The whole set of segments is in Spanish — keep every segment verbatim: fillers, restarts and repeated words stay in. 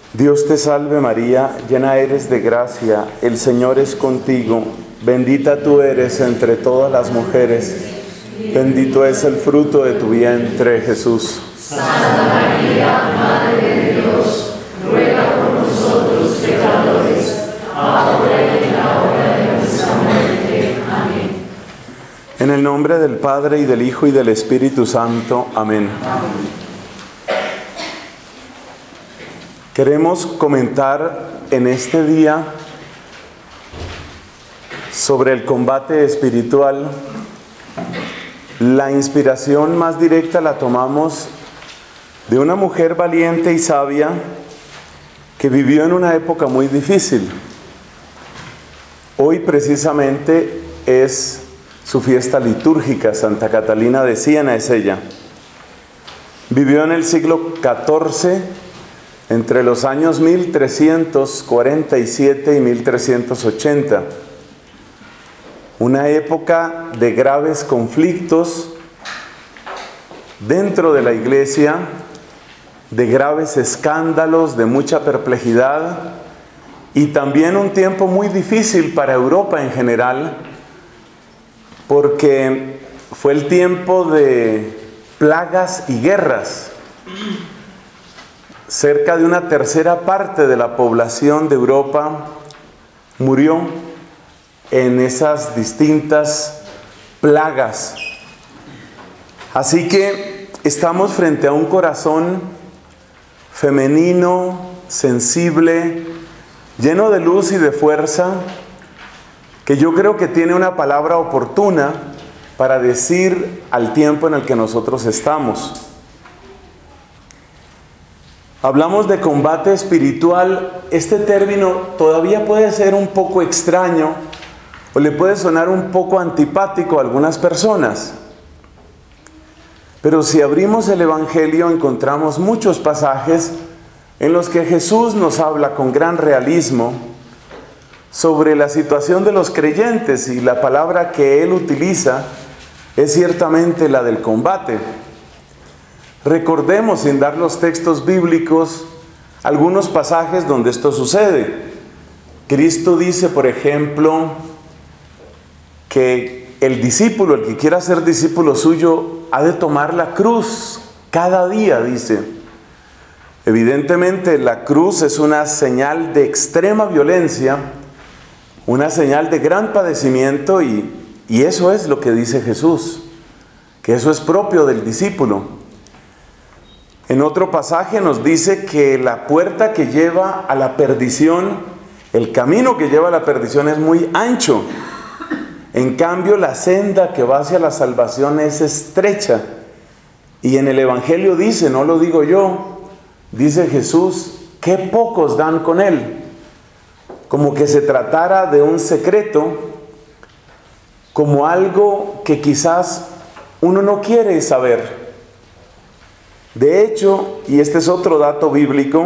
Dios te salve María, llena eres de gracia, el Señor es contigo, bendita tú eres entre todas las mujeres, bendito es el fruto de tu vientre, Jesús. Santa María, Madre de Dios, ruega por nosotros pecadores, ahora y en la hora de nuestra muerte. Amén. En el nombre del Padre, y del Hijo, y del Espíritu Santo. Amén. Amén. Queremos comentar en este día sobre el combate espiritual. La inspiración más directa la tomamos de una mujer valiente y sabia que vivió en una época muy difícil. Hoy precisamente es su fiesta litúrgica, Santa Catalina de Siena es ella. Vivió en el siglo catorce, entre los años mil trescientos cuarenta y siete y mil trescientos ochenta. Una época de graves conflictos dentro de la Iglesia, de graves escándalos, de mucha perplejidad, y también un tiempo muy difícil para Europa en general, porque fue el tiempo de plagas y guerras. Cerca de una tercera parte de la población de Europa murió en esas distintas plagas. Así que estamos frente a un corazón femenino, sensible, lleno de luz y de fuerza, que yo creo que tiene una palabra oportuna para decir al tiempo en el que nosotros estamos. Hablamos de combate espiritual. Este término todavía puede ser un poco extraño o le puede sonar un poco antipático a algunas personas. Pero si abrimos el Evangelio encontramos muchos pasajes en los que Jesús nos habla con gran realismo sobre la situación de los creyentes, y la palabra que Él utiliza es ciertamente la del combate. Recordemos, sin dar los textos bíblicos, algunos pasajes donde esto sucede. Cristo dice, por ejemplo, que el discípulo, el que quiera ser discípulo suyo, ha de tomar la cruz cada día, dice. Evidentemente, la cruz es una señal de extrema violencia, una señal de gran padecimiento, y, y eso es lo que dice Jesús, que eso es propio del discípulo. En otro pasaje nos dice que la puerta que lleva a la perdición, el camino que lleva a la perdición es muy ancho. En cambio, la senda que va hacia la salvación es estrecha. Y en el Evangelio dice, no lo digo yo, dice Jesús, qué pocos dan con él. Como que se tratara de un secreto, como algo que quizás uno no quiere saber. De hecho, y este es otro dato bíblico,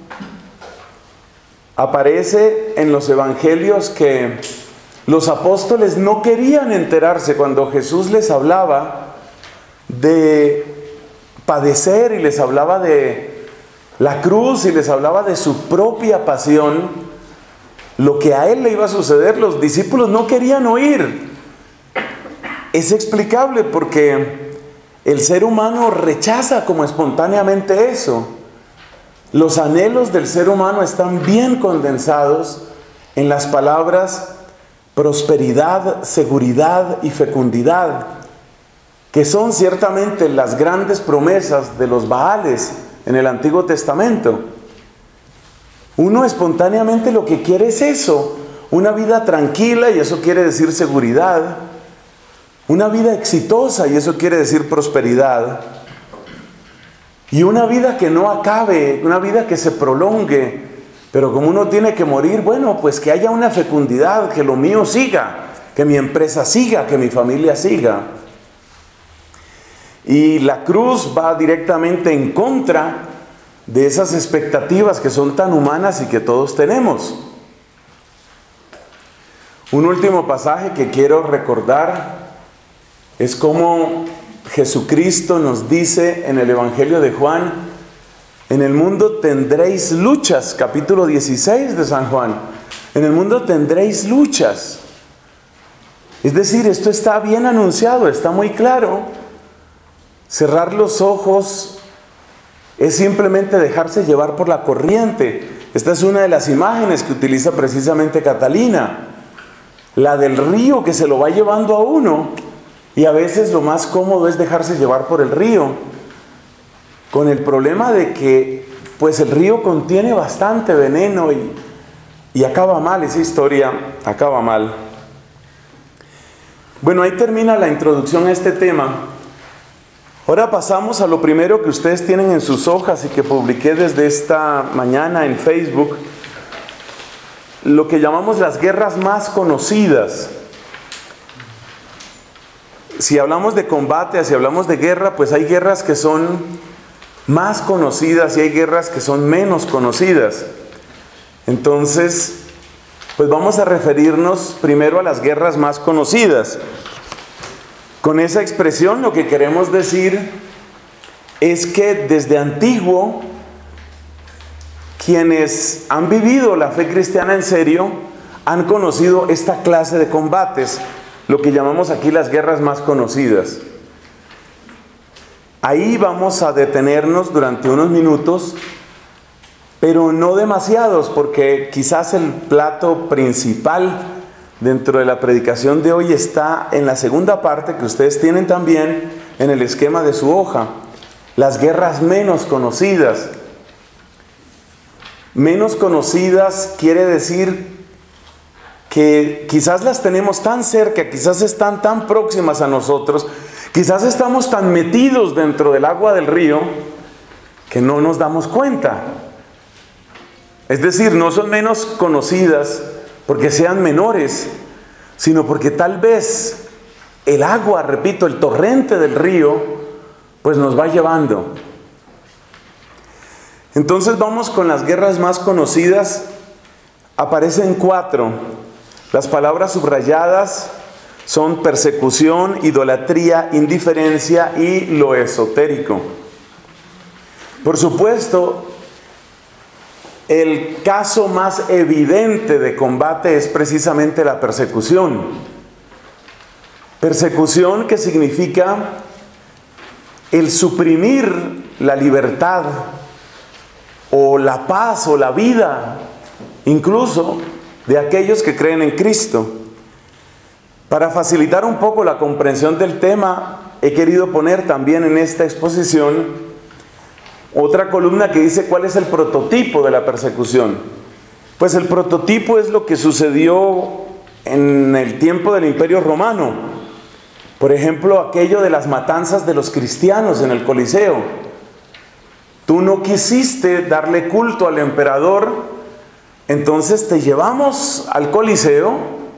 aparece en los evangelios que los apóstoles no querían enterarse cuando Jesús les hablaba de padecer y les hablaba de la cruz y les hablaba de su propia pasión, lo que a él le iba a suceder. Los discípulos no querían oír. Es explicable porque el ser humano rechaza como espontáneamente eso. Los anhelos del ser humano están bien condensados en las palabras prosperidad, seguridad y fecundidad, que son ciertamente las grandes promesas de los Baales en el Antiguo Testamento. Uno espontáneamente lo que quiere es eso, una vida tranquila, y eso quiere decir seguridad. Una vida exitosa, y eso quiere decir prosperidad. Y una vida que no acabe, una vida que se prolongue. Pero como uno tiene que morir, bueno, pues que haya una fecundidad, que lo mío siga, que mi empresa siga, que mi familia siga. Y la cruz va directamente en contra de esas expectativas que son tan humanas y que todos tenemos. Un último pasaje que quiero recordar es como Jesucristo nos dice en el Evangelio de Juan En el mundo tendréis luchas, capítulo dieciséis de San Juan. En el mundo tendréis luchas. Es decir, esto está bien anunciado, está muy claro. Cerrar los ojos es simplemente dejarse llevar por la corriente. Esta es una de las imágenes que utiliza precisamente Catalina. La del río que se lo va llevando a uno. Y a veces lo más cómodo es dejarse llevar por el río. Con el problema de que pues el río contiene bastante veneno y, y acaba mal, esa historia acaba mal. Bueno, ahí termina la introducción a este tema. Ahora pasamos a lo primero que ustedes tienen en sus hojas y que publiqué desde esta mañana en Facebook. Lo que llamamos las guerras más conocidas. Si hablamos de combate, si hablamos de guerra, pues hay guerras que son más conocidas y hay guerras que son menos conocidas. Entonces, pues vamos a referirnos primero a las guerras más conocidas. Con esa expresión lo que queremos decir es que desde antiguo, quienes han vivido la fe cristiana en serio, han conocido esta clase de combates, lo que llamamos aquí las guerras más conocidas. Ahí vamos a detenernos durante unos minutos, pero no demasiados, porque quizás el plato principal dentro de la predicación de hoy está en la segunda parte que ustedes tienen también en el esquema de su hoja. Las guerras menos conocidas. Menos conocidas quiere decir que quizás las tenemos tan cerca, quizás están tan próximas a nosotros, quizás estamos tan metidos dentro del agua del río que no nos damos cuenta. Es decir, no son menos conocidas porque sean menores, sino porque tal vez el agua, repito, el torrente del río, pues nos va llevando. Entonces vamos con las guerras más conocidas. Aparecen cuatro. Las palabras subrayadas son persecución, idolatría, indiferencia y lo esotérico. Por supuesto, el caso más evidente de combate es precisamente la persecución. Persecución que significa el suprimir la libertad o la paz o la vida, incluso de aquellos que creen en Cristo. Para facilitar un poco la comprensión del tema, he querido poner también en esta exposición otra columna que dice cuál es el prototipo de la persecución. Pues el prototipo es lo que sucedió en el tiempo del Imperio Romano. Por ejemplo, aquello de las matanzas de los cristianos en el Coliseo. Tú no quisiste darle culto al emperador, entonces te llevamos al Coliseo.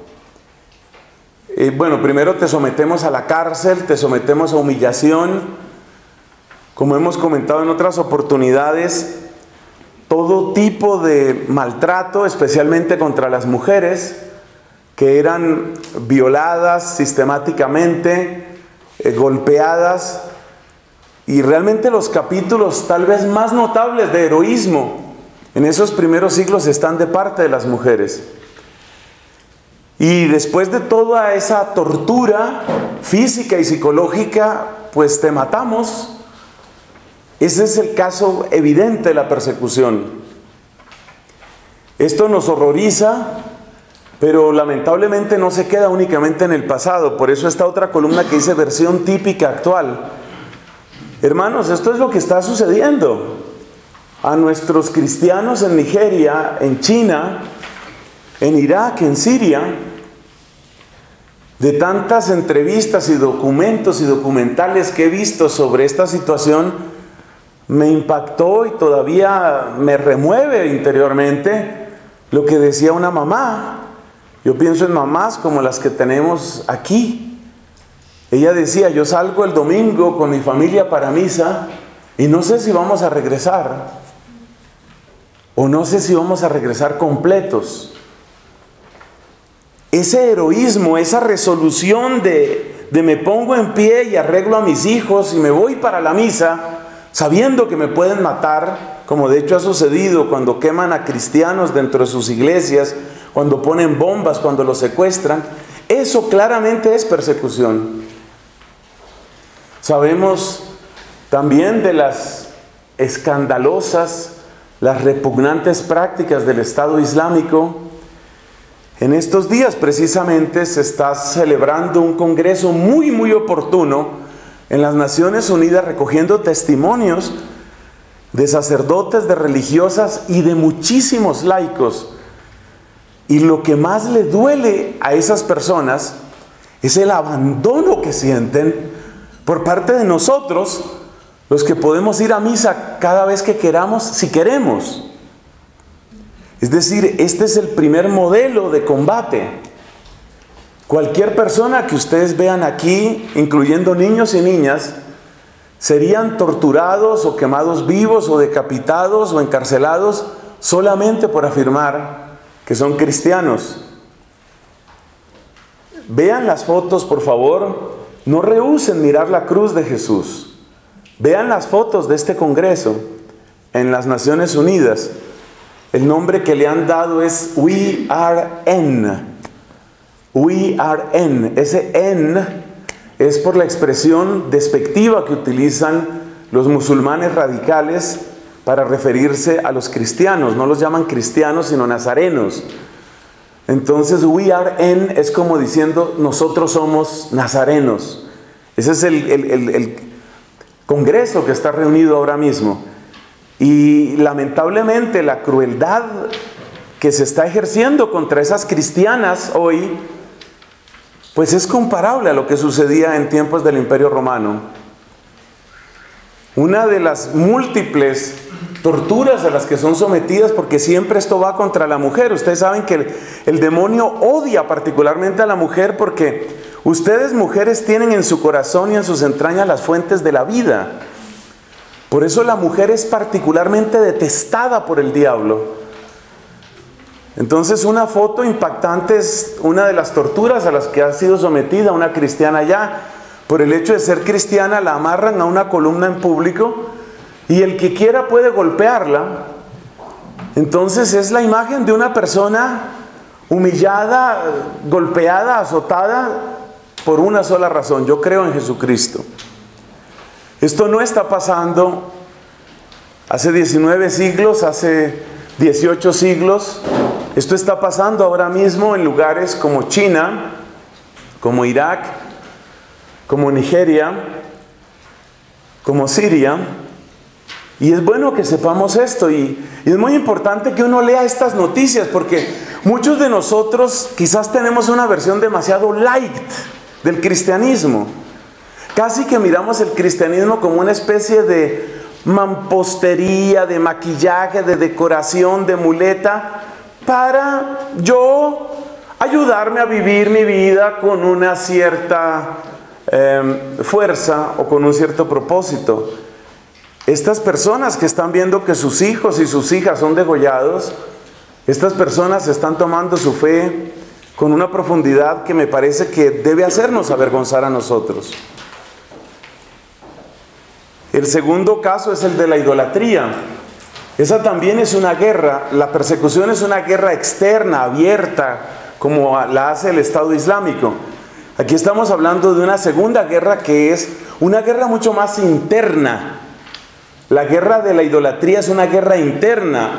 Eh, bueno, primero te sometemos a la cárcel, te sometemos a humillación. Como hemos comentado en otras oportunidades, todo tipo de maltrato, especialmente contra las mujeres, que eran violadas sistemáticamente, eh, golpeadas, y realmente los capítulos tal vez más notables de heroísmo en esos primeros siglos están de parte de las mujeres. Y después de toda esa tortura física y psicológica, pues te matamos. Ese es el caso evidente de la persecución. Esto nos horroriza, pero lamentablemente no se queda únicamente en el pasado. Por eso esta otra columna que dice versión típica actual. Hermanos, esto es lo que está sucediendo. A nuestros cristianos en Nigeria, en China, en Irak, en Siria, de tantas entrevistas y documentos y documentales que he visto sobre esta situación, me impactó y todavía me remueve interiormente lo que decía una mamá. Yo pienso en mamás como las que tenemos aquí. Ella decía, yo salgo el domingo con mi familia para misa y no sé si vamos a regresar, o no sé si vamos a regresar completos. Ese heroísmo, esa resolución de, de me pongo en pie y arreglo a mis hijos y me voy para la misa, sabiendo que me pueden matar, como de hecho ha sucedido cuando queman a cristianos dentro de sus iglesias, cuando ponen bombas, cuando los secuestran. Eso claramente es persecución. Sabemos también de las escandalosas, las repugnantes prácticas del Estado Islámico. En estos días precisamente se está celebrando un congreso muy muy oportuno en las Naciones Unidas, recogiendo testimonios de sacerdotes, de religiosas y de muchísimos laicos. Y lo que más le duele a esas personas es el abandono que sienten por parte de nosotros, los que podemos ir a misa cada vez que queramos, si queremos. Es decir, este es el primer modelo de combate. Cualquier persona que ustedes vean aquí, incluyendo niños y niñas, serían torturados o quemados vivos o decapitados o encarcelados solamente por afirmar que son cristianos. Vean las fotos, por favor. No rehúsen mirar la cruz de Jesús. Vean las fotos de este congreso en las Naciones Unidas. El nombre que le han dado es We Are N. We Are N. Ese N es por la expresión despectiva que utilizan los musulmanes radicales para referirse a los cristianos. No los llaman cristianos, sino nazarenos. Entonces, We Are N es como diciendo, nosotros somos nazarenos. Ese es el, el, el, el congreso que está reunido ahora mismo. Y lamentablemente la crueldad que se está ejerciendo contra esas cristianas hoy, pues es comparable a lo que sucedía en tiempos del Imperio Romano. Una de las múltiples torturas a las que son sometidas, porque siempre esto va contra la mujer. Ustedes saben que el, el demonio odia particularmente a la mujer, porque ustedes mujeres tienen en su corazón y en sus entrañas las fuentes de la vida. Por eso la mujer es particularmente detestada por el diablo. Entonces, una foto impactante es una de las torturas a las que ha sido sometida una cristiana allá. Por el hecho de ser cristiana, la amarran a una columna en público y el que quiera puede golpearla. Entonces es la imagen de una persona humillada, golpeada, azotada por una sola razón: yo creo en Jesucristo. Esto no está pasando hace diecinueve siglos, hace dieciocho siglos. Esto está pasando ahora mismo en lugares como China, como Irak, como Nigeria, como Siria. Y es bueno que sepamos esto, y, y es muy importante que uno lea estas noticias, porque muchos de nosotros quizás tenemos una versión demasiado light del cristianismo. Casi que miramos el cristianismo como una especie de mampostería, de maquillaje, de decoración, de muleta, para yo ayudarme a vivir mi vida con una cierta eh, fuerza o con un cierto propósito. Estas personas que están viendo que sus hijos y sus hijas son degollados, estas personas están tomando su fe con una profundidad que me parece que debe hacernos avergonzar a nosotros. El segundo caso es el de la idolatría. Esa también es una guerra. La persecución es una guerra externa, abierta, como la hace el Estado Islámico. Aquí estamos hablando de una segunda guerra que es una guerra mucho más interna. La guerra de la idolatría es una guerra interna.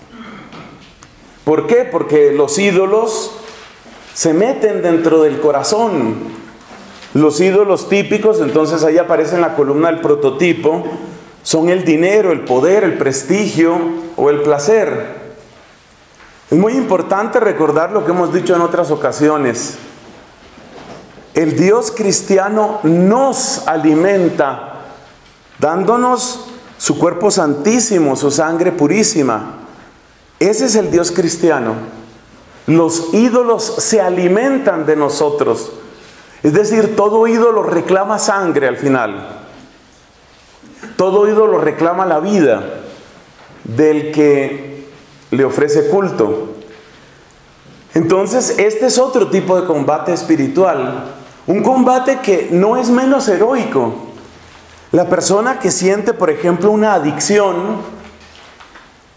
¿Por qué? Porque los ídolos se meten dentro del corazón. Los ídolos típicos, entonces ahí aparece en la columna el prototipo, son el dinero, el poder, el prestigio o el placer. Es muy importante recordar lo que hemos dicho en otras ocasiones. El Dios cristiano nos alimenta dándonos su cuerpo santísimo, su sangre purísima. Ese es el Dios cristiano. Los ídolos se alimentan de nosotros. Es decir, todo ídolo reclama sangre al final. Todo ídolo reclama la vida del que le ofrece culto. Entonces, este es otro tipo de combate espiritual. Un combate que no es menos heroico. La persona que siente, por ejemplo, una adicción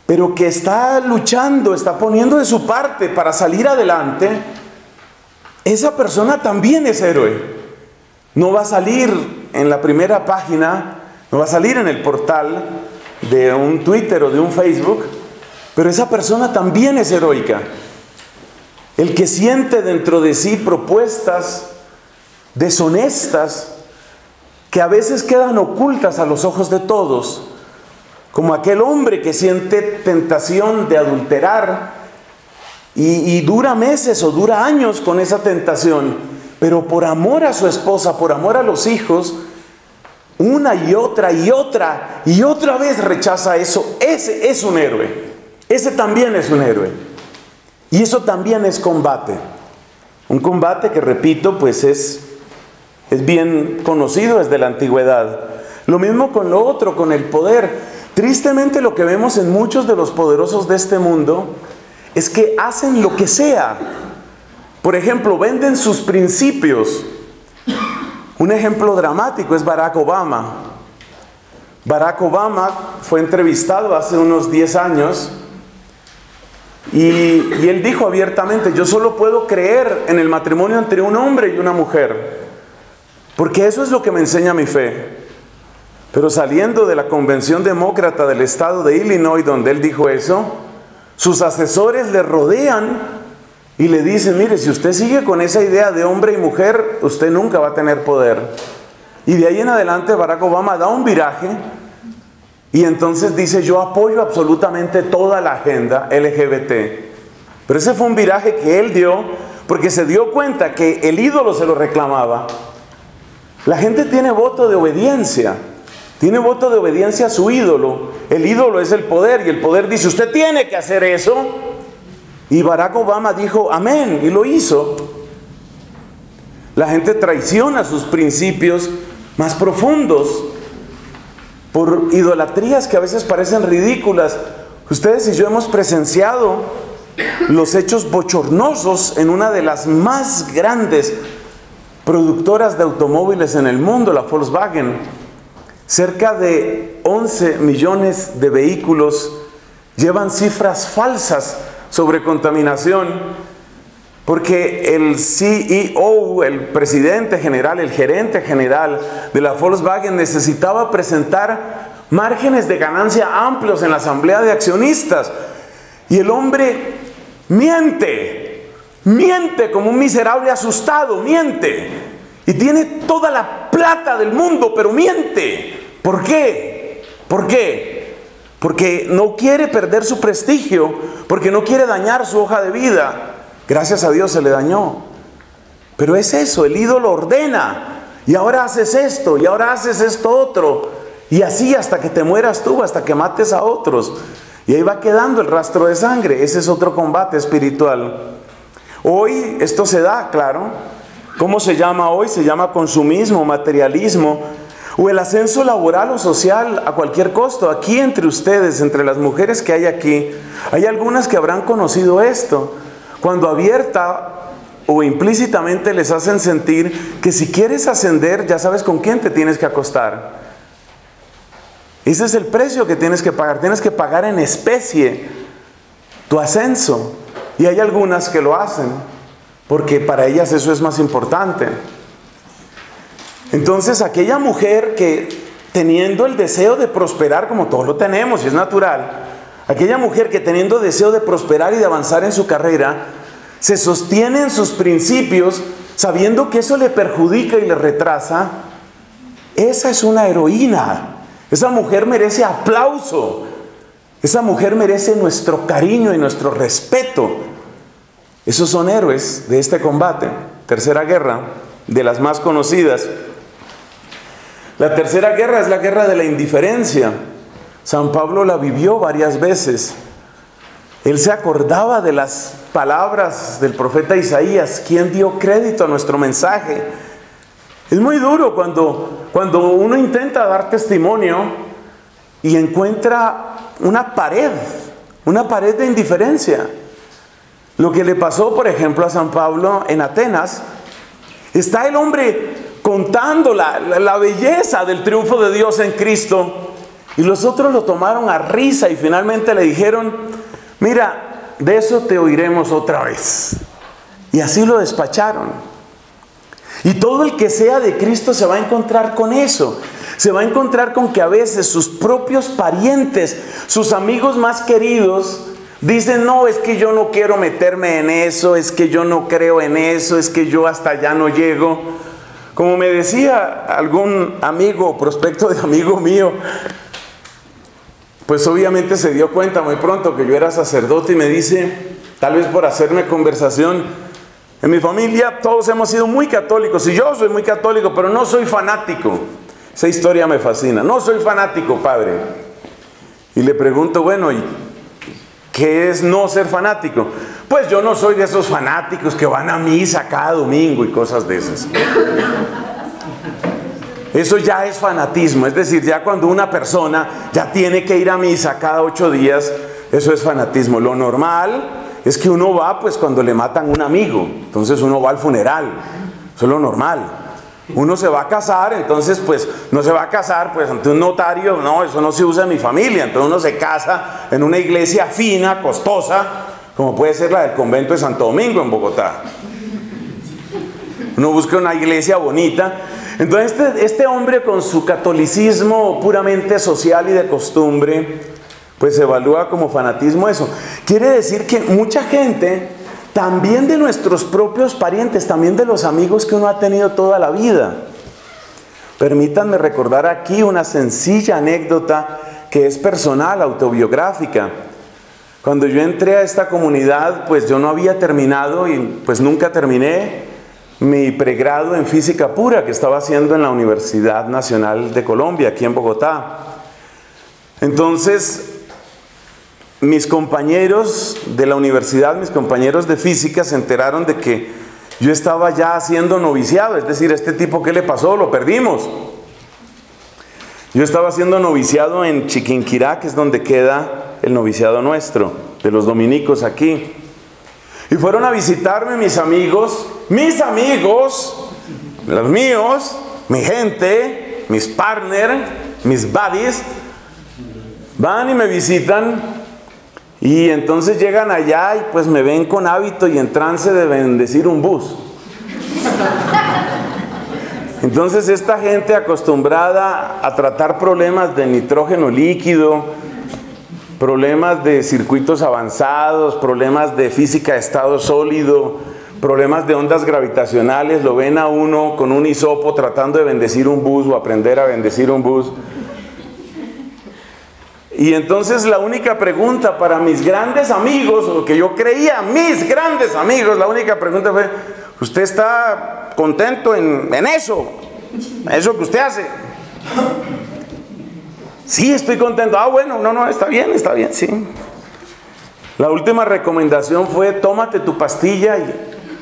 pero que está luchando, está poniendo de su parte para salir adelante, esa persona también es héroe. No va a salir en la primera página, no va a salir en el portal de un Twitter o de un Facebook, pero esa persona también es heroica. El que siente dentro de sí propuestas deshonestas que a veces quedan ocultas a los ojos de todos, como aquel hombre que siente tentación de adulterar y, y dura meses o dura años con esa tentación, pero por amor a su esposa, por amor a los hijos, una y otra y otra y otra vez rechaza eso. Ese es un héroe. Ese también es un héroe. Y eso también es combate. Un combate que, repito, pues es, es bien conocido desde la antigüedad. Lo mismo con lo otro, con el poder. Tristemente lo que vemos en muchos de los poderosos de este mundo es que hacen lo que sea. Por ejemplo, venden sus principios. Un ejemplo dramático es Barack Obama. Barack Obama fue entrevistado hace unos diez años y, y él dijo abiertamente: yo solo puedo creer en el matrimonio entre un hombre y una mujer, porque eso es lo que me enseña mi fe. Pero saliendo de la convención demócrata del estado de Illinois, donde él dijo eso, sus asesores le rodean y le dicen: mire, si usted sigue con esa idea de hombre y mujer, usted nunca va a tener poder. Y de ahí en adelante Barack Obama da un viraje y entonces dice: yo apoyo absolutamente toda la agenda L G B T. Pero ese fue un viraje que él dio porque se dio cuenta que el ídolo se lo reclamaba. La gente tiene voto de obediencia. Tiene voto de obediencia a su ídolo. El ídolo es el poder y el poder dice: usted tiene que hacer eso. Y Barack Obama dijo amén y lo hizo. La gente traiciona sus principios más profundos por idolatrías que a veces parecen ridículas. Ustedes y yo hemos presenciado los hechos bochornosos en una de las más grandes productoras de automóviles en el mundo, la Volkswagen. Cerca de once millones de vehículos llevan cifras falsas sobre contaminación, porque el C E O, el presidente general, el gerente general de la Volkswagen necesitaba presentar márgenes de ganancia amplios en la asamblea de accionistas. Y el hombre miente, miente como un miserable asustado, miente. Y tiene toda la plata del mundo, pero miente. ¿Por qué? ¿Por qué? Porque no quiere perder su prestigio, porque no quiere dañar su hoja de vida. Gracias a Dios se le dañó. Pero es eso, el ídolo ordena. Y ahora haces esto, y ahora haces esto otro. Y así hasta que te mueras tú, hasta que mates a otros. Y ahí va quedando el rastro de sangre. Ese es otro combate espiritual. Hoy esto se da, claro. ¿Cómo se llama hoy? Se llama consumismo, materialismo, o el ascenso laboral o social a cualquier costo. Aquí entre ustedes, entre las mujeres que hay aquí, hay algunas que habrán conocido esto, cuando abierta o implícitamente les hacen sentir que si quieres ascender, ya sabes con quién te tienes que acostar. Ese es el precio que tienes que pagar. Tienes que pagar en especie tu ascenso. Y hay algunas que lo hacen, porque para ellas eso es más importante. Entonces aquella mujer que, teniendo el deseo de prosperar, como todos lo tenemos y es natural, aquella mujer que teniendo deseo de prosperar y de avanzar en su carrera, se sostiene en sus principios, sabiendo que eso le perjudica y le retrasa, esa es una heroína. Esa mujer merece aplauso. Esa mujer merece nuestro cariño y nuestro respeto. Esos son héroes de este combate. Tercera guerra, de las más conocidas. La tercera guerra es la guerra de la indiferencia. San Pablo la vivió varias veces. Él se acordaba de las palabras del profeta Isaías: ¿quién dio crédito a nuestro mensaje? Es muy duro cuando, cuando uno intenta dar testimonio y encuentra una pared, una pared de indiferencia. Lo que le pasó, por ejemplo, a San Pablo en Atenas. Está el hombre contando la, la, la belleza del triunfo de Dios en Cristo, Y los otros lo tomaron a risa y finalmente le dijeron, mira, de eso te oiremos otra vez. Y así lo despacharon. Y todo el que sea de Cristo se va a encontrar con eso. Se va a encontrar con que a veces sus propios parientes, sus amigos más queridos, dicen, no, es que yo no quiero meterme en eso, es que yo no creo en eso, es que yo hasta allá no llego. Como me decía algún amigo, prospecto de amigo mío, pues obviamente se dio cuenta muy pronto que yo era sacerdote y me dice, tal vez por hacerme conversación, en mi familia todos hemos sido muy católicos y yo soy muy católico, pero no soy fanático. Esa historia me fascina. No soy fanático, padre. Y le pregunto, bueno, ¿y qué es no ser fanático? Pues yo no soy de esos fanáticos que van a misa cada domingo y cosas de esas. Eso ya es fanatismo, es decir, ya cuando una persona ya tiene que ir a misa cada ocho días, eso es fanatismo. Lo normal es que uno va pues cuando le matan a un amigo, entonces uno va al funeral, eso es lo normal. Uno se va a casar, entonces pues no se va a casar pues ante un notario, no, eso no se usa en mi familia, entonces uno se casa en una iglesia fina, costosa, como puede ser la del convento de Santo Domingo en Bogotá. Uno busca una iglesia bonita. Entonces este, este hombre con su catolicismo puramente social y de costumbre, pues evalúa como fanatismo eso. Quiere decir que mucha gente, también de nuestros propios parientes, también de los amigos que uno ha tenido toda la vida. Permítanme recordar aquí una sencilla anécdota que es personal, autobiográfica. Cuando yo entré a esta comunidad, pues yo no había terminado y pues nunca terminé mi pregrado en física pura que estaba haciendo en la Universidad Nacional de Colombia, aquí en Bogotá. Entonces, mis compañeros de la universidad, mis compañeros de física se enteraron de que yo estaba ya haciendo noviciado, es decir, este tipo, ¿qué le pasó? Lo perdimos. Yo estaba haciendo noviciado en Chiquinquirá, que es donde queda el noviciado nuestro, de los dominicos aquí. Y fueron a visitarme mis amigos, mis amigos, los míos, mi gente, mis partners, mis buddies, van y me visitan y entonces llegan allá y pues me ven con hábito y en trance de bendecir un bus. Entonces esta gente acostumbrada a tratar problemas de nitrógeno líquido, problemas de circuitos avanzados, problemas de física de estado sólido, problemas de ondas gravitacionales, lo ven a uno con un hisopo tratando de bendecir un bus o aprender a bendecir un bus. Y entonces la única pregunta para mis grandes amigos, o que yo creía mis grandes amigos, la única pregunta fue, ¿usted está contento en, en eso? ¿Eso que usted hace? Sí, estoy contento. Ah, bueno, no, no, está bien, está bien, sí. La última recomendación fue, tómate tu pastilla y,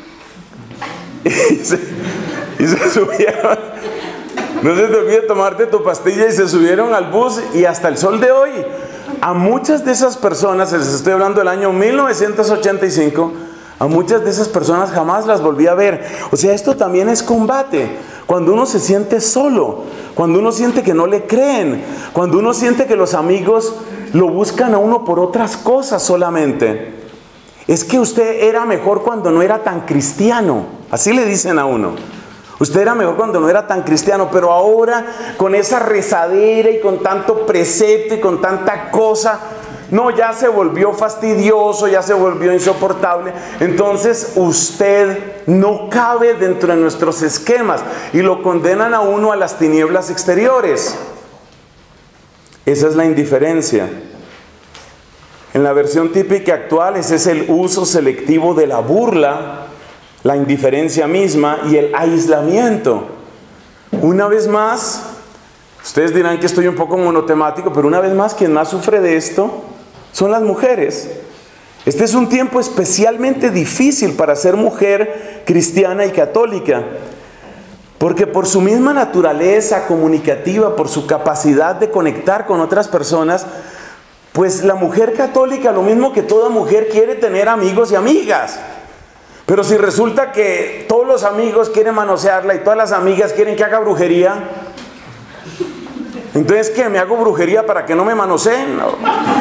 y, se, y se subieron. No se te olvide tomarte tu pastilla y se subieron al bus y hasta el sol de hoy. A muchas de esas personas, les estoy hablando del año mil novecientos ochenta y cinco, a muchas de esas personas jamás las volví a ver. O sea, esto también es combate. Cuando uno se siente solo, cuando uno siente que no le creen, cuando uno siente que los amigos lo buscan a uno por otras cosas solamente. Es que usted era mejor cuando no era tan cristiano. Así le dicen a uno. Usted era mejor cuando no era tan cristiano, pero ahora con esa rezadera y con tanto precepto y con tanta cosa, no, ya se volvió fastidioso, ya se volvió insoportable. Entonces usted no cabe dentro de nuestros esquemas y lo condenan a uno a las tinieblas exteriores. Esa es la indiferencia. En la versión típica actual, ese es el uso selectivo de la burla, la indiferencia misma y el aislamiento. Una vez más, ustedes dirán que estoy un poco monotemático, pero una vez más, quien más sufre de esto son las mujeres. Este es un tiempo especialmente difícil para ser mujer cristiana y católica, porque por su misma naturaleza comunicativa, por su capacidad de conectar con otras personas, pues la mujer católica, lo mismo que toda mujer, quiere tener amigos y amigas. Pero si resulta que todos los amigos quieren manosearla y todas las amigas quieren que haga brujería, Entonces, ¿qué? ¿Me hago brujería para que no me manoseen? ¿O,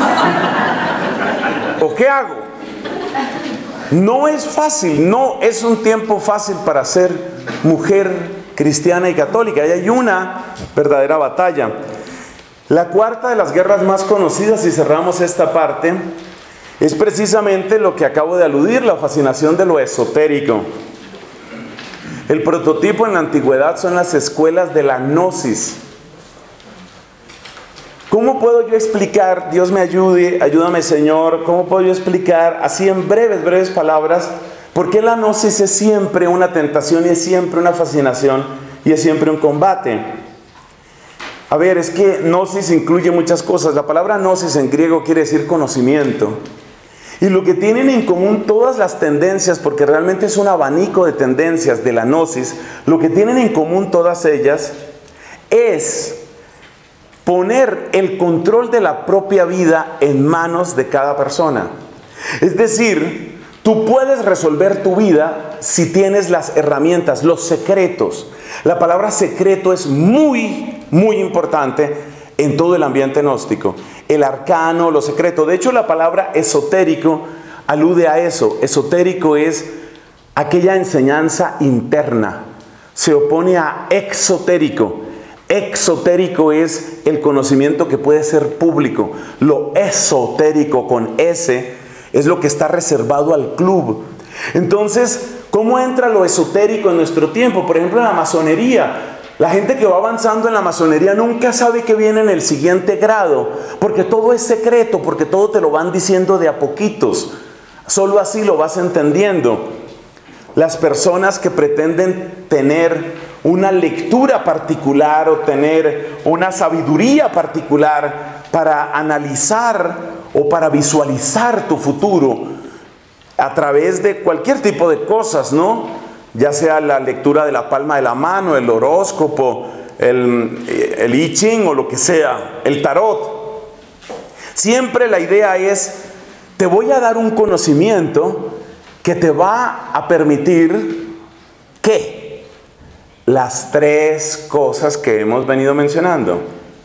¿O qué hago? No es fácil, no es un tiempo fácil para ser mujer cristiana y católica. Y hay una verdadera batalla. La cuarta de las guerras más conocidas, si cerramos esta parte, es precisamente lo que acabo de aludir, la fascinación de lo esotérico. El prototipo en la antigüedad son las escuelas de la gnosis. ¿Cómo puedo yo explicar, Dios me ayude, ayúdame Señor, cómo puedo yo explicar, así en breves, breves palabras, por qué la gnosis es siempre una tentación y es siempre una fascinación y es siempre un combate? A ver, es que gnosis incluye muchas cosas. La palabra gnosis en griego quiere decir conocimiento. Y lo que tienen en común todas las tendencias, porque realmente es un abanico de tendencias de la gnosis, lo que tienen en común todas ellas es poner el control de la propia vida en manos de cada persona. Es decir, tú puedes resolver tu vida si tienes las herramientas, los secretos. La palabra secreto es muy, muy importante en todo el ambiente gnóstico. El arcano, lo secreto. De hecho, la palabra esotérico alude a eso. Esotérico es aquella enseñanza interna. Se opone a exotérico. Exotérico es el conocimiento que puede ser público. Lo esotérico con S es lo que está reservado al club. Entonces, ¿cómo entra lo esotérico en nuestro tiempo? Por ejemplo, en la masonería. La gente que va avanzando en la masonería nunca sabe qué viene en el siguiente grado, porque todo es secreto, porque todo te lo van diciendo de a poquitos. Solo así lo vas entendiendo. Las personas que pretenden tener una lectura particular o tener una sabiduría particular para analizar o para visualizar tu futuro a través de cualquier tipo de cosas, ¿no? Ya sea la lectura de la palma de la mano, el horóscopo, el, el I Ching o lo que sea, el tarot. Siempre la idea es, te voy a dar un conocimiento que te va a permitir ¿qué? Las tres cosas que hemos venido mencionando: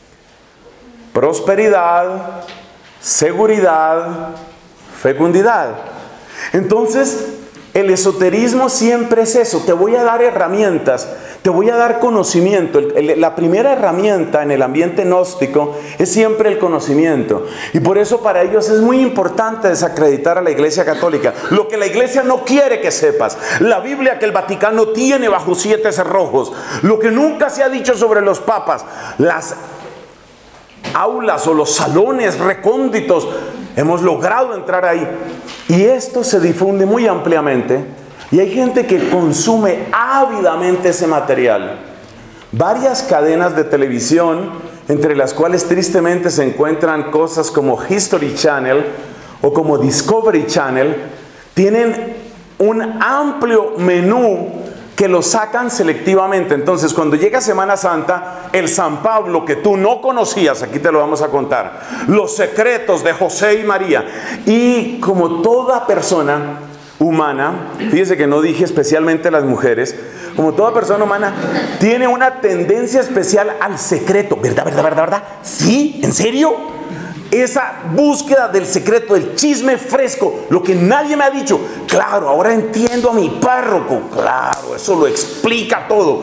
prosperidad, seguridad, fecundidad. Entonces, el esoterismo siempre es eso. Te voy a dar herramientas, te voy a dar conocimiento. El, el, la primera herramienta en el ambiente gnóstico es siempre el conocimiento. Y por eso para ellos es muy importante desacreditar a la Iglesia Católica. Lo que la Iglesia no quiere que sepas. La Biblia que el Vaticano tiene bajo siete cerrojos. Lo que nunca se ha dicho sobre los papas. Las aulas o los salones recónditos. Hemos logrado entrar ahí. Y esto se difunde muy ampliamente. Y hay gente que consume ávidamente ese material. Varias cadenas de televisión, entre las cuales tristemente se encuentran cosas como History Channel o como Discovery Channel, tienen un amplio menú que lo sacan selectivamente. Entonces, cuando llega Semana Santa, el San Pablo que tú no conocías, aquí te lo vamos a contar, los secretos de José y María. Y como toda persona humana, fíjese que no dije especialmente las mujeres, como toda persona humana, tiene una tendencia especial al secreto. ¿Verdad, verdad, verdad, verdad? ¿Sí? ¿En serio? Esa búsqueda del secreto, del chisme fresco, lo que nadie me ha dicho. Claro, ahora entiendo a mi párroco. Claro, eso lo explica todo.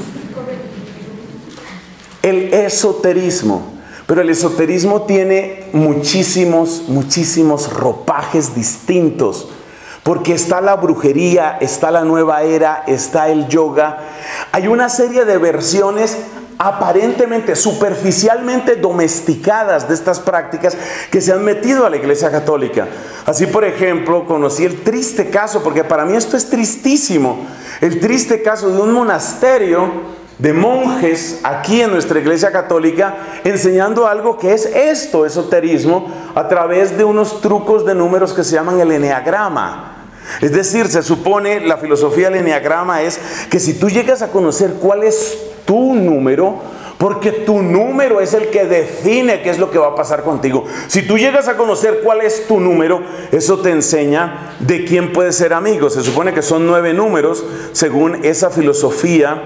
El esoterismo. Pero el esoterismo tiene muchísimos, muchísimos ropajes distintos. Porque está la brujería, está la nueva era, está el yoga. Hay una serie de versiones aparentemente, superficialmente domesticadas de estas prácticas que se han metido a la Iglesia Católica. Así, por ejemplo, conocí el triste caso, porque para mí esto es tristísimo, el triste caso de un monasterio de monjes aquí en nuestra Iglesia Católica enseñando algo que es esto, esoterismo, a través de unos trucos de números que se llaman el eneagrama. Es decir, se supone, la filosofía del eneagrama es que si tú llegas a conocer cuál es tu número, porque tu número es el que define qué es lo que va a pasar contigo. Si tú llegas a conocer cuál es tu número, eso te enseña de quién puedes ser amigo. Se supone que son nueve números según esa filosofía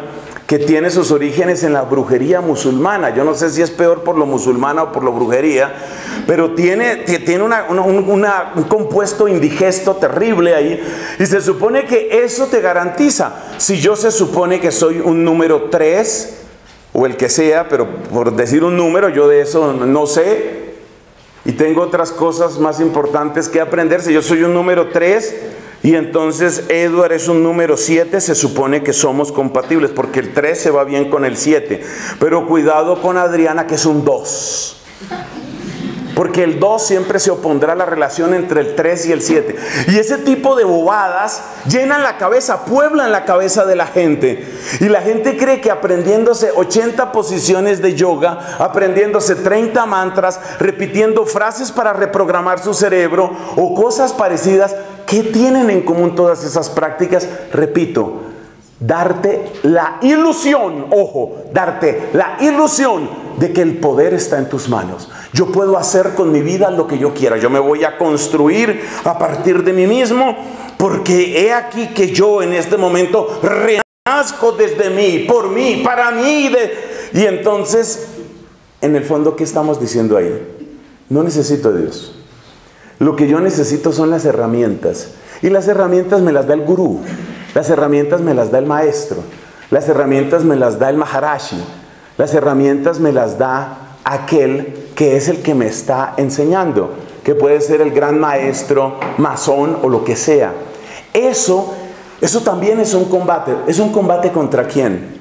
que tiene sus orígenes en la brujería musulmana. Yo no sé si es peor por lo musulmana o por lo brujería, pero tiene, tiene una, una, una, un compuesto indigesto terrible ahí, y se supone que eso te garantiza. Si yo se supone que soy un número tres, o el que sea, pero por decir un número, yo de eso no sé, y tengo otras cosas más importantes que aprender. Si yo soy un número tres, y entonces Edward es un número siete, se supone que somos compatibles, porque el tres se va bien con el siete. Pero cuidado con Adriana, que es un dos. Porque el dos siempre se opondrá a la relación entre el tres y el siete. Y ese tipo de bobadas llenan la cabeza, pueblan la cabeza de la gente. Y la gente cree que aprendiéndose ochenta posiciones de yoga, aprendiéndose treinta mantras, repitiendo frases para reprogramar su cerebro o cosas parecidas, ¿qué tienen en común todas esas prácticas? Repito, darte la ilusión, ojo, darte la ilusión de que el poder está en tus manos. Yo puedo hacer con mi vida lo que yo quiera. Yo me voy a construir a partir de mí mismo, porque he aquí que yo en este momento renazco desde mí, por mí, para mí. De... Y entonces, en el fondo, ¿qué estamos diciendo ahí? No necesito a Dios. Lo que yo necesito son las herramientas. Y las herramientas me las da el gurú. Las herramientas me las da el maestro. Las herramientas me las da el maharashi. Las herramientas me las da aquel que es el que me está enseñando, que puede ser el gran maestro, masón o lo que sea. Eso, eso también es un combate. ¿Es un combate contra quién?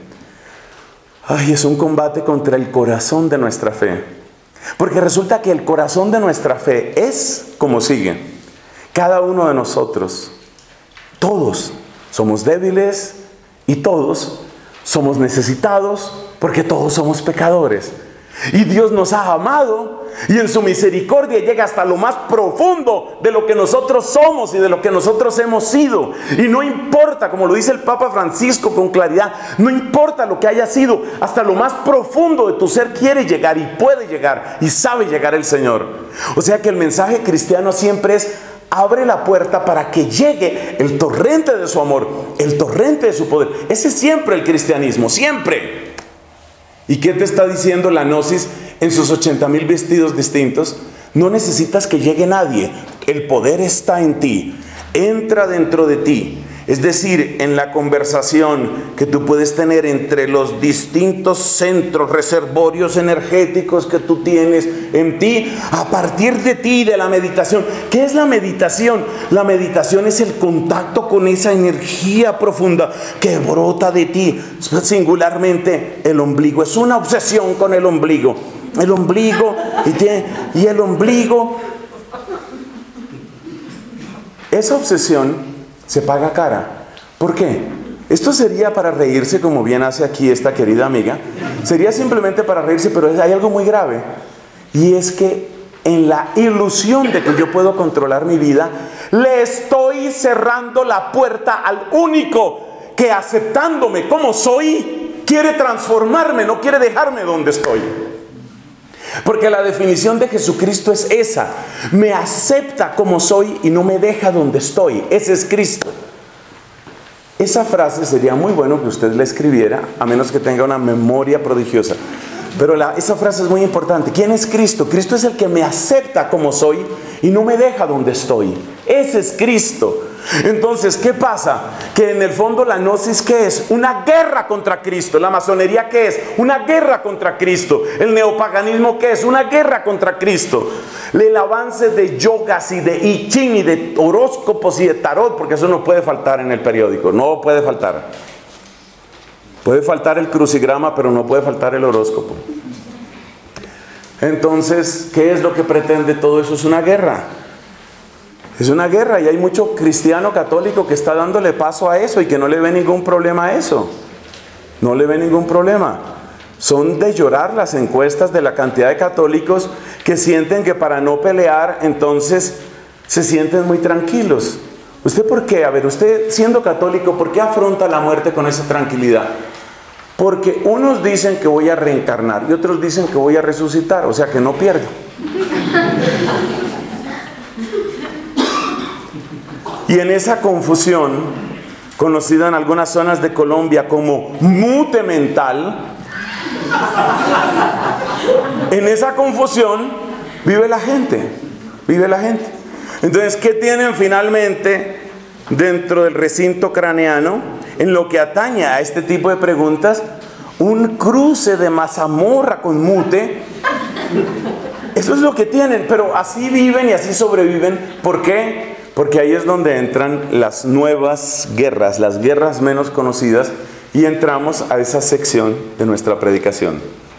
Ay, es un combate contra el corazón de nuestra fe. Porque resulta que el corazón de nuestra fe es como sigue. Cada uno de nosotros, todos somos débiles y todos somos necesitados, porque todos somos pecadores. Y Dios nos ha amado y en su misericordia llega hasta lo más profundo de lo que nosotros somos y de lo que nosotros hemos sido. Y no importa, como lo dice el Papa Francisco con claridad, no importa lo que haya sido, hasta lo más profundo de tu ser quiere llegar y puede llegar y sabe llegar el Señor. O sea que el mensaje cristiano siempre es: abre la puerta para que llegue el torrente de su amor, el torrente de su poder. Ese es siempre el cristianismo, siempre. ¿Y qué te está diciendo la Gnosis en sus ochenta mil vestidos distintos? No necesitas que llegue nadie. El poder está en ti. Entra dentro de ti. Es decir, en la conversación que tú puedes tener entre los distintos centros, reservorios energéticos que tú tienes en ti, a partir de ti, de la meditación. ¿Qué es la meditación? La meditación es el contacto con esa energía profunda que brota de ti, singularmente el ombligo. Es una obsesión con el ombligo. El ombligo y, tiene, y el ombligo. Esa obsesión se paga cara. ¿Por qué? Esto sería para reírse, como bien hace aquí esta querida amiga. Sería simplemente para reírse, pero hay algo muy grave. Y es que en la ilusión de que yo puedo controlar mi vida, le estoy cerrando la puerta al único que, aceptándome como soy, quiere transformarme, no quiere dejarme donde estoy. Porque la definición de Jesucristo es esa: me acepta como soy y no me deja donde estoy. Ese es Cristo. Esa frase sería muy bueno que usted la escribiera, a menos que tenga una memoria prodigiosa. Pero la, esa frase es muy importante. ¿Quién es Cristo? Cristo es el que me acepta como soy y no me deja donde estoy. Ese es Cristo. Entonces, ¿qué pasa? Que en el fondo la gnosis, ¿qué es? Una guerra contra Cristo. La masonería, ¿qué es? Una guerra contra Cristo. El neopaganismo, ¿qué es? Una guerra contra Cristo. El avance de yogas y de I Ching y de horóscopos y de tarot, porque eso no puede faltar en el periódico, no puede faltar. Puede faltar el crucigrama, pero no puede faltar el horóscopo. Entonces, ¿qué es lo que pretende todo eso? Es una guerra. Es una guerra, y hay mucho cristiano católico que está dándole paso a eso y que no le ve ningún problema a eso. No le ve ningún problema. Son de llorar las encuestas de la cantidad de católicos que sienten que para no pelear, entonces se sienten muy tranquilos. ¿Usted por qué? A ver, usted siendo católico, ¿por qué afronta la muerte con esa tranquilidad? Porque unos dicen que voy a reencarnar y otros dicen que voy a resucitar, o sea que no pierdo. Y en esa confusión conocida en algunas zonas de Colombia como mute mental, en esa confusión vive la gente, vive la gente. Entonces, ¿qué tienen finalmente dentro del recinto craneano? En lo que atañe a este tipo de preguntas, un cruce de mazamorra con mute. Eso es lo que tienen, pero así viven y así sobreviven. ¿Por qué? Porque ahí es donde entran las nuevas guerras, las guerras menos conocidas, y entramos a esa sección de nuestra predicación.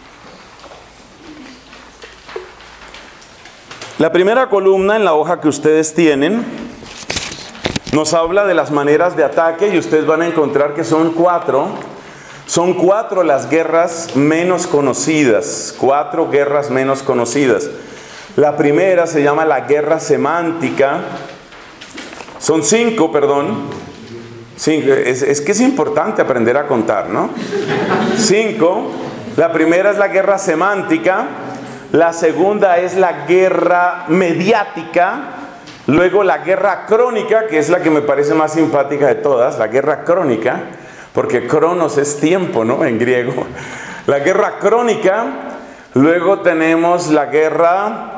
La primera columna en la hoja que ustedes tienen nos habla de las maneras de ataque, y ustedes van a encontrar que son cuatro. Son cuatro las guerras menos conocidas, cuatro guerras menos conocidas. La primera se llama la guerra semántica. Son cinco, perdón. Cinco. Es, es que es importante aprender a contar, ¿no? Cinco. La primera es la guerra semántica. La segunda es la guerra mediática. Luego la guerra crónica, que es la que me parece más simpática de todas, la guerra crónica, porque cronos es tiempo, ¿no? En griego. La guerra crónica. Luego tenemos la guerra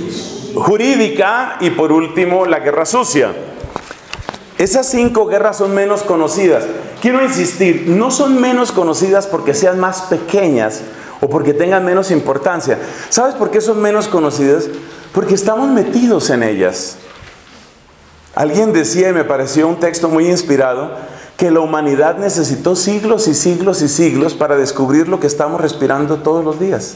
jurídica y por último la guerra sucia. Esas cinco guerras son menos conocidas. Quiero insistir, no son menos conocidas porque sean más pequeñas o porque tengan menos importancia. ¿Sabes por qué son menos conocidas? Porque estamos metidos en ellas. Alguien decía, y me pareció un texto muy inspirado, que la humanidad necesitó siglos y siglos y siglos para descubrir lo que estamos respirando todos los días.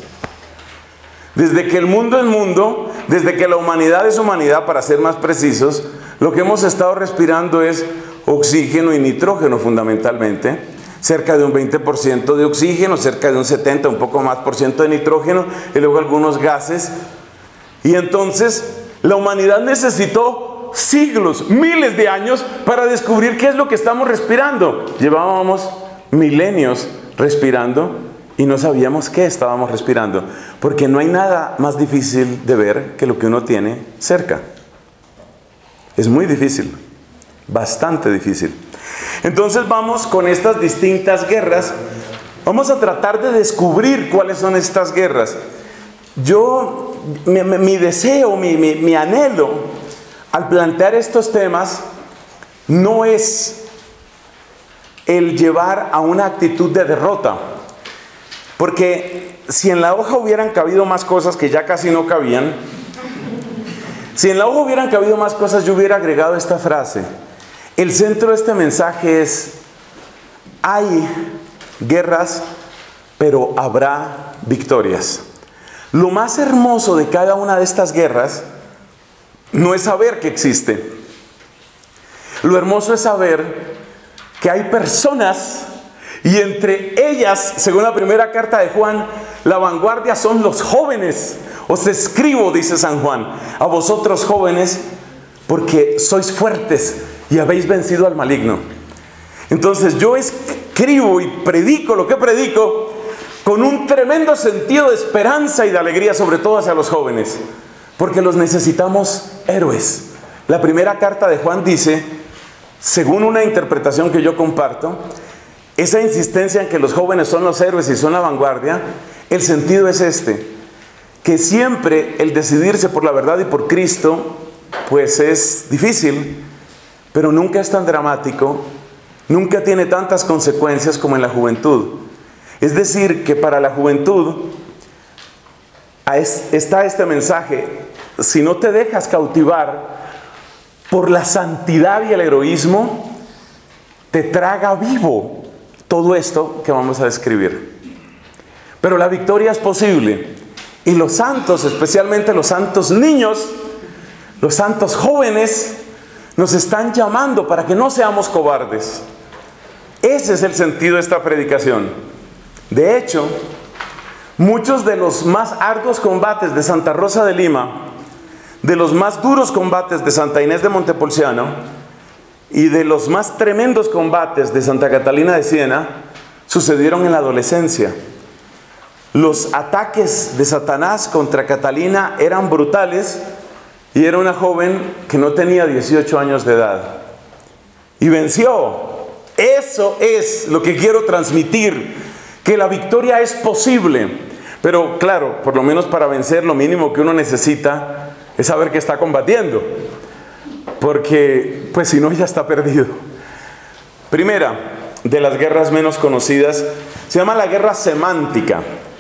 Desde que el mundo es mundo, desde que la humanidad es humanidad, para ser más precisos, lo que hemos estado respirando es oxígeno y nitrógeno fundamentalmente. Cerca de un veinte por ciento de oxígeno, cerca de un setenta, un poco más por ciento de nitrógeno, y luego algunos gases. Y entonces la humanidad necesitó siglos, miles de años para descubrir qué es lo que estamos respirando. Llevábamos milenios respirando y no sabíamos qué estábamos respirando, porque no hay nada más difícil de ver que lo que uno tiene cerca. Es muy difícil, bastante difícil. Entonces vamos con estas distintas guerras. Vamos a tratar de descubrir cuáles son estas guerras. Yo, mi, mi deseo, mi, mi, mi anhelo al plantear estos temas no es el llevar a una actitud de derrota. Porque si en la hoja hubieran cabido más cosas que ya casi no cabían, si en la hoja hubieran cabido más cosas, yo hubiera agregado esta frase. El centro de este mensaje es: hay guerras, pero habrá victorias. Lo más hermoso de cada una de estas guerras no es saber que existe. Lo hermoso es saber que hay personas, y entre ellas, según la primera carta de Juan, la vanguardia son los jóvenes. Os escribo, dice San Juan, a vosotros jóvenes, porque sois fuertes y habéis vencido al maligno. Entonces yo escribo y predico lo que predico con un tremendo sentido de esperanza y de alegría, sobre todo hacia los jóvenes, porque los necesitamos héroes. La primera carta de Juan dice, según una interpretación que yo comparto, esa insistencia en que los jóvenes son los héroes y son la vanguardia, el sentido es este: que siempre el decidirse por la verdad y por Cristo, pues es difícil, pero nunca es tan dramático, nunca tiene tantas consecuencias como en la juventud. Es decir, que para la juventud está este mensaje: si no te dejas cautivar por la santidad y el heroísmo, te traga vivo todo esto que vamos a describir. Pero la victoria es posible. Y los santos, especialmente los santos niños, los santos jóvenes, nos están llamando para que no seamos cobardes. Ese es el sentido de esta predicación. De hecho, muchos de los más arduos combates de Santa Rosa de Lima, de los más duros combates de Santa Inés de Montepulciano y de los más tremendos combates de Santa Catalina de Siena sucedieron en la adolescencia. Los ataques de Satanás contra Catalina eran brutales, y era una joven que no tenía dieciocho años de edad. Y venció, Eso es lo que quiero transmitir, que la victoria es posible. Pero claro, por lo menos para vencer, lo mínimo que uno necesita es saber que está combatiendo. Porque, pues si no, ya está perdido. Primera de las guerras menos conocidas se llama la guerra semántica.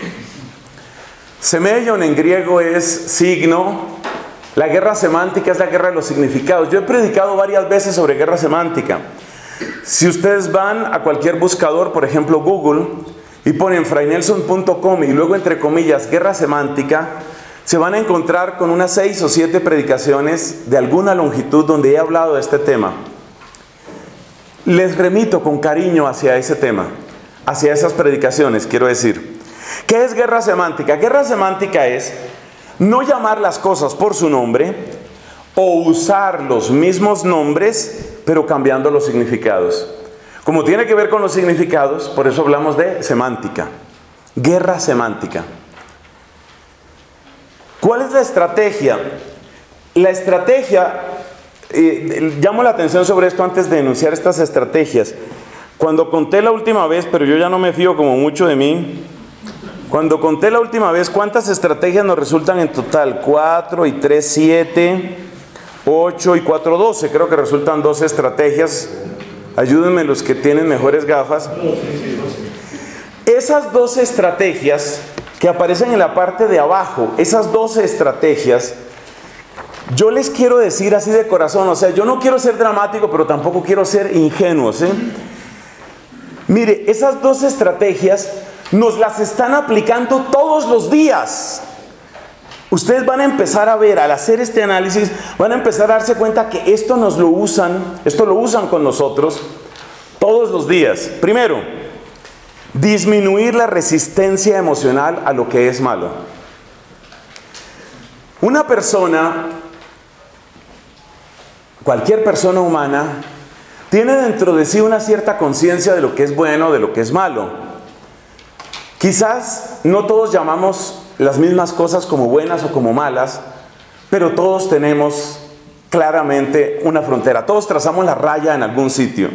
Semeion en griego es signo. La guerra semántica es la guerra de los significados. Yo he predicado varias veces sobre guerra semántica. Si ustedes van a cualquier buscador, por ejemplo Google, y ponen fray nelson punto com y luego entre comillas guerra semántica, se van a encontrar con unas seis o siete predicaciones de alguna longitud donde he hablado de este tema. Les remito con cariño hacia ese tema, hacia esas predicaciones, quiero decir. ¿Qué es guerra semántica? Guerra semántica es no llamar las cosas por su nombre o usar los mismos nombres pero cambiando los significados. Como tiene que ver con los significados, por eso hablamos de semántica. Guerra semántica. ¿Cuál es la estrategia? La estrategia, eh, llamo la atención sobre esto antes de enunciar estas estrategias. Cuando conté la última vez, pero yo ya no me fío como mucho de mí, cuando conté la última vez, ¿cuántas estrategias nos resultan en total? cuatro y tres, siete, ocho y cuatro, doce. Creo que resultan doce estrategias. Ayúdenme los que tienen mejores gafas. Esas doce estrategias que aparecen en la parte de abajo, esas doce estrategias, yo les quiero decir así de corazón, o sea, yo no quiero ser dramático, pero tampoco quiero ser ingenuo, ¿sí? Mire, esas doce estrategias nos las están aplicando todos los días. Ustedes van a empezar a ver, al hacer este análisis, van a empezar a darse cuenta que esto nos lo usan, esto lo usan con nosotros todos los días. Primero, disminuir la resistencia emocional a lo que es malo. Una persona, cualquier persona humana, tiene dentro de sí una cierta conciencia de lo que es bueno, de lo que es malo. Quizás no todos llamamos las mismas cosas como buenas o como malas, pero todos tenemos claramente una frontera. Todos trazamos la raya en algún sitio.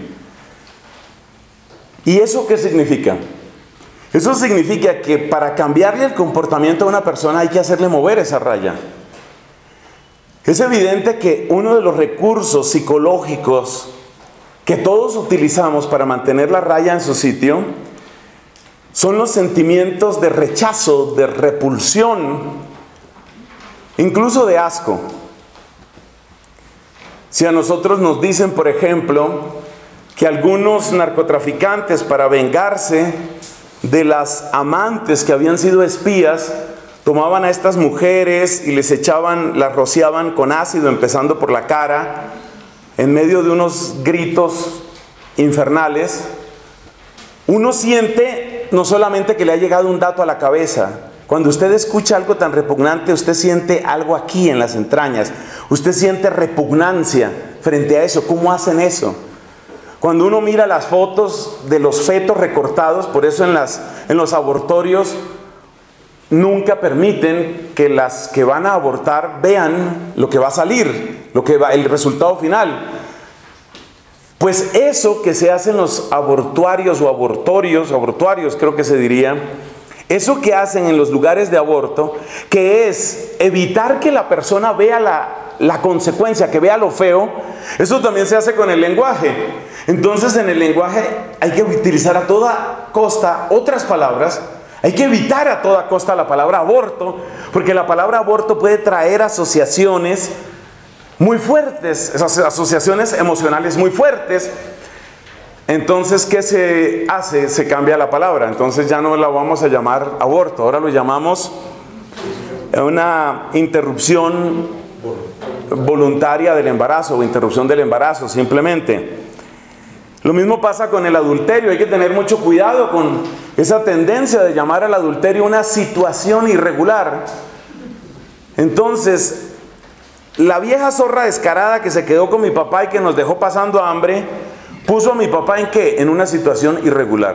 ¿Y eso qué significa? Eso significa que para cambiarle el comportamiento a una persona hay que hacerle mover esa raya. Es evidente que uno de los recursos psicológicos que todos utilizamos para mantener la raya en su sitio son los sentimientos de rechazo, de repulsión, incluso de asco. Si a nosotros nos dicen, por ejemplo, que algunos narcotraficantes, para vengarse de las amantes que habían sido espías, tomaban a estas mujeres y les echaban, las rociaban con ácido, empezando por la cara, en medio de unos gritos infernales, uno siente no solamente que le ha llegado un dato a la cabeza. Cuando usted escucha algo tan repugnante, usted siente algo aquí en las entrañas. Usted siente repugnancia frente a eso. ¿Cómo hacen eso? Cuando uno mira las fotos de los fetos recortados, por eso en, las, en los abortorios nunca permiten que las que van a abortar vean lo que va a salir, lo que va, el resultado final. Pues eso que se hace en los abortuarios o abortorios, abortuarios creo que se diría, eso que hacen en los lugares de aborto, que es evitar que la persona vea la, la consecuencia, que vea lo feo, eso también se hace con el lenguaje. Entonces en el lenguaje hay que utilizar a toda costa otras palabras, hay que evitar a toda costa la palabra aborto, porque la palabra aborto puede traer asociaciones muy fuertes, esas asociaciones emocionales muy fuertes. Entonces, ¿qué se hace? Se cambia la palabra. Entonces ya no la vamos a llamar aborto, ahora lo llamamos una interrupción voluntaria del embarazo o interrupción del embarazo, simplemente. Lo mismo pasa con el adulterio. Hay que tener mucho cuidado con esa tendencia de llamar al adulterio una situación irregular. Entonces, la vieja zorra descarada que se quedó con mi papá y que nos dejó pasando hambre, puso a mi papá ¿en qué? En una situación irregular.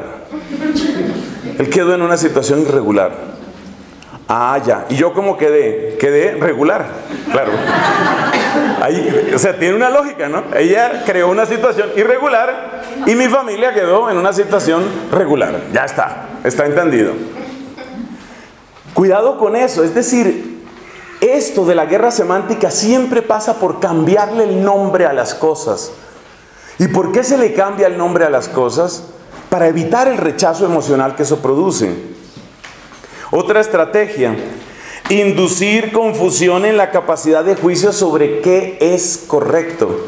Él quedó en una situación irregular. Ah, ya. ¿Y yo cómo quedé? Quedé regular, claro. Ahí, o sea, tiene una lógica, ¿no? Ella creó una situación irregular y mi familia quedó en una situación regular. Ya está, está entendido. Cuidado con eso, es decir, esto de la guerra semántica siempre pasa por cambiarle el nombre a las cosas. ¿Y por qué se le cambia el nombre a las cosas? Para evitar el rechazo emocional que eso produce. Otra estrategia: inducir confusión en la capacidad de juicio sobre qué es correcto.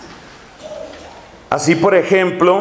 Así, por ejemplo,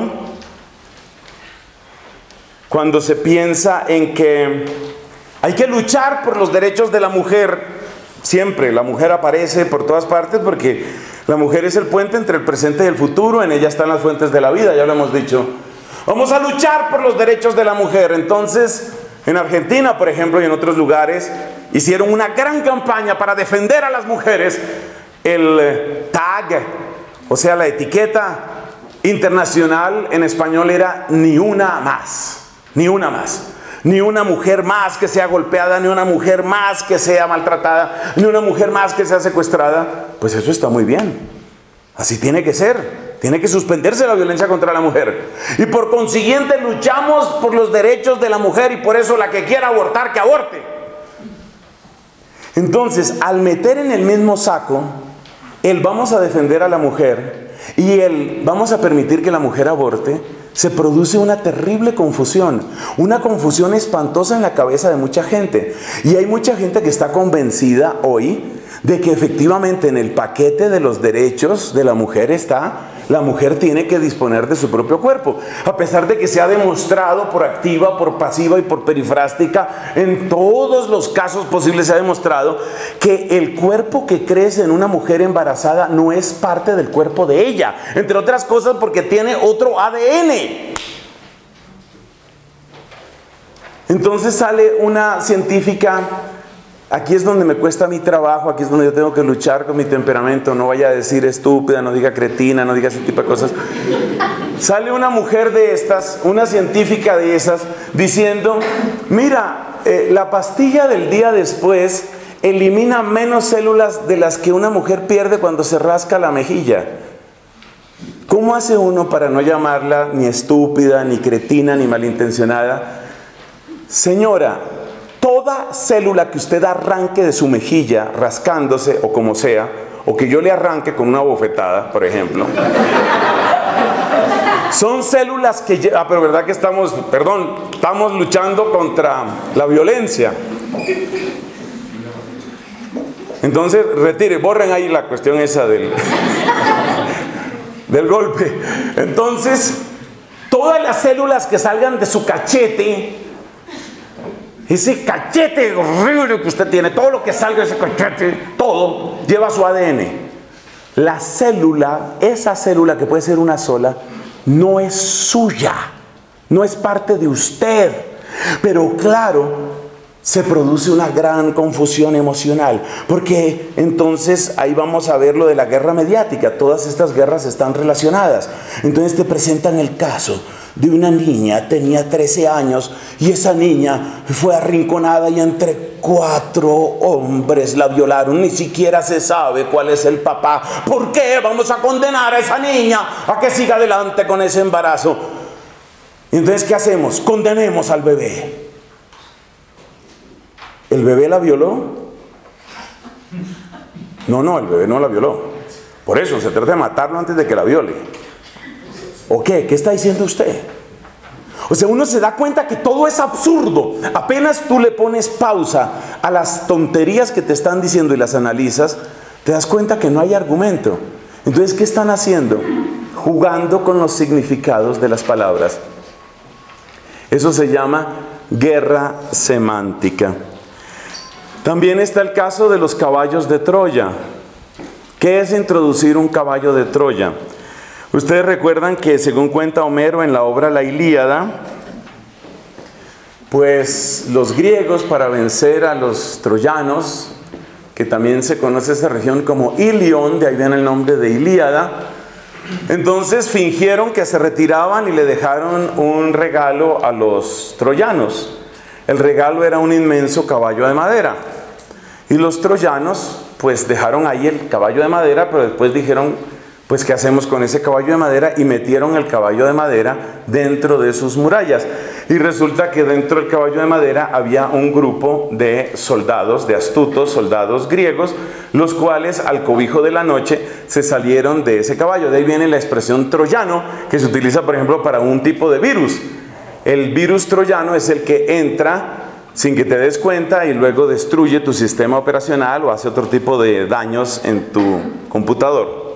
cuando se piensa en que hay que luchar por los derechos de la mujer, siempre la mujer aparece por todas partes porque la mujer es el puente entre el presente y el futuro, en ella están las fuentes de la vida, ya lo hemos dicho. Vamos a luchar por los derechos de la mujer. Entonces, en Argentina, por ejemplo, y en otros lugares, hicieron una gran campaña para defender a las mujeres. El tag, o sea, la etiqueta internacional en español era ni una más, ni una más. Ni una mujer más que sea golpeada, ni una mujer más que sea maltratada, ni una mujer más que sea secuestrada. Pues eso está muy bien. Así tiene que ser. Tiene que suspenderse la violencia contra la mujer. Y por consiguiente luchamos por los derechos de la mujer y por eso la que quiera abortar, que aborte. Entonces, al meter en el mismo saco el vamos a defender a la mujer y el vamos a permitir que la mujer aborte, se produce una terrible confusión, una confusión espantosa en la cabeza de mucha gente. Y hay mucha gente que está convencida hoy de que efectivamente en el paquete de los derechos de la mujer está, la mujer tiene que disponer de su propio cuerpo. A pesar de que se ha demostrado por activa, por pasiva y por perifrástica, en todos los casos posibles se ha demostrado que el cuerpo que crece en una mujer embarazada no es parte del cuerpo de ella. Entre otras cosas porque tiene otro A D N. Entonces sale una científica. Aquí es donde me cuesta mi trabajo, aquí es donde yo tengo que luchar con mi temperamento. No vaya a decir estúpida, no diga cretina, no diga ese tipo de cosas. Sale una mujer de estas, una científica de esas, diciendo, mira, eh, la pastilla del día después elimina menos células de las que una mujer pierde cuando se rasca la mejilla. ¿Cómo hace uno para no llamarla ni estúpida, ni cretina, ni malintencionada? Señora, toda célula que usted arranque de su mejilla, rascándose o como sea, o que yo le arranque con una bofetada, por ejemplo, son células que... Ah, pero verdad que estamos, perdón, estamos luchando contra la violencia. Entonces, retire, borren ahí la cuestión esa del, del golpe. Entonces, todas las células que salgan de su cachete, ese cachete horrible que usted tiene, todo lo que salga de ese cachete, todo lleva su A D N. La célula, esa célula que puede ser una sola, no es suya, no es parte de usted. Pero claro, se produce una gran confusión emocional, porque entonces ahí vamos a ver lo de la guerra mediática. Todas estas guerras están relacionadas. Entonces te presentan el caso de una niña, tenía trece años, y esa niña fue arrinconada y entre cuatro hombres la violaron. Ni siquiera se sabe cuál es el papá. ¿Por qué vamos a condenar a esa niña a que siga adelante con ese embarazo? Entonces, ¿qué hacemos? Condenemos al bebé. ¿El bebé la violó? No, no, el bebé no la violó. Por eso se trata de matarlo antes de que la viole. ¿O qué? ¿Qué está diciendo usted? O sea, uno se da cuenta que todo es absurdo. Apenas tú le pones pausa a las tonterías que te están diciendo y las analizas, te das cuenta que no hay argumento. Entonces, ¿qué están haciendo? Jugando con los significados de las palabras. Eso se llama guerra semántica. También está el caso de los caballos de Troya. ¿Qué es introducir un caballo de Troya? Ustedes recuerdan que, según cuenta Homero en la obra La Ilíada, pues los griegos, para vencer a los troyanos, que también se conoce esa región como Ilión, de ahí viene el nombre de Ilíada, entonces fingieron que se retiraban y le dejaron un regalo a los troyanos. El regalo era un inmenso caballo de madera. Y los troyanos pues dejaron ahí el caballo de madera, pero después dijeron, pues ¿qué hacemos con ese caballo de madera? Y metieron el caballo de madera dentro de sus murallas. Y resulta que dentro del caballo de madera había un grupo de soldados, de astutos soldados griegos, los cuales al cobijo de la noche se salieron de ese caballo. De ahí viene la expresión troyano, que se utiliza por ejemplo para un tipo de virus. El virus troyano es el que entra sin que te des cuenta y luego destruye tu sistema operacional o hace otro tipo de daños en tu computador.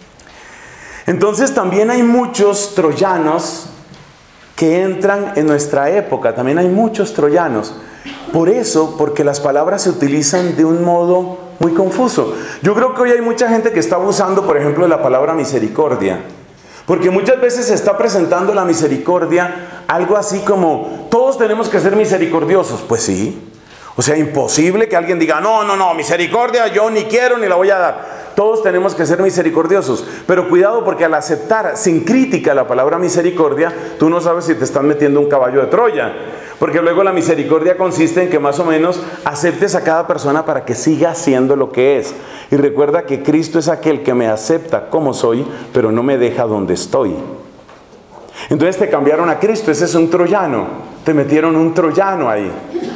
Entonces también hay muchos troyanos que entran en nuestra época, también hay muchos troyanos. Por eso, porque las palabras se utilizan de un modo muy confuso. Yo creo que hoy hay mucha gente que está abusando, por ejemplo, de la palabra misericordia. Porque muchas veces se está presentando la misericordia algo así como, todos tenemos que ser misericordiosos. Pues sí. O sea, imposible que alguien diga, no, no, no, misericordia yo ni quiero ni la voy a dar. Todos tenemos que ser misericordiosos, pero cuidado porque al aceptar sin crítica la palabra misericordia, tú no sabes si te están metiendo un caballo de Troya. Porque luego la misericordia consiste en que más o menos aceptes a cada persona para que siga siendo lo que es. Y recuerda que Cristo es aquel que me acepta como soy, pero no me deja donde estoy. Entonces te cambiaron a Cristo, ese es un troyano. Te metieron un troyano ahí.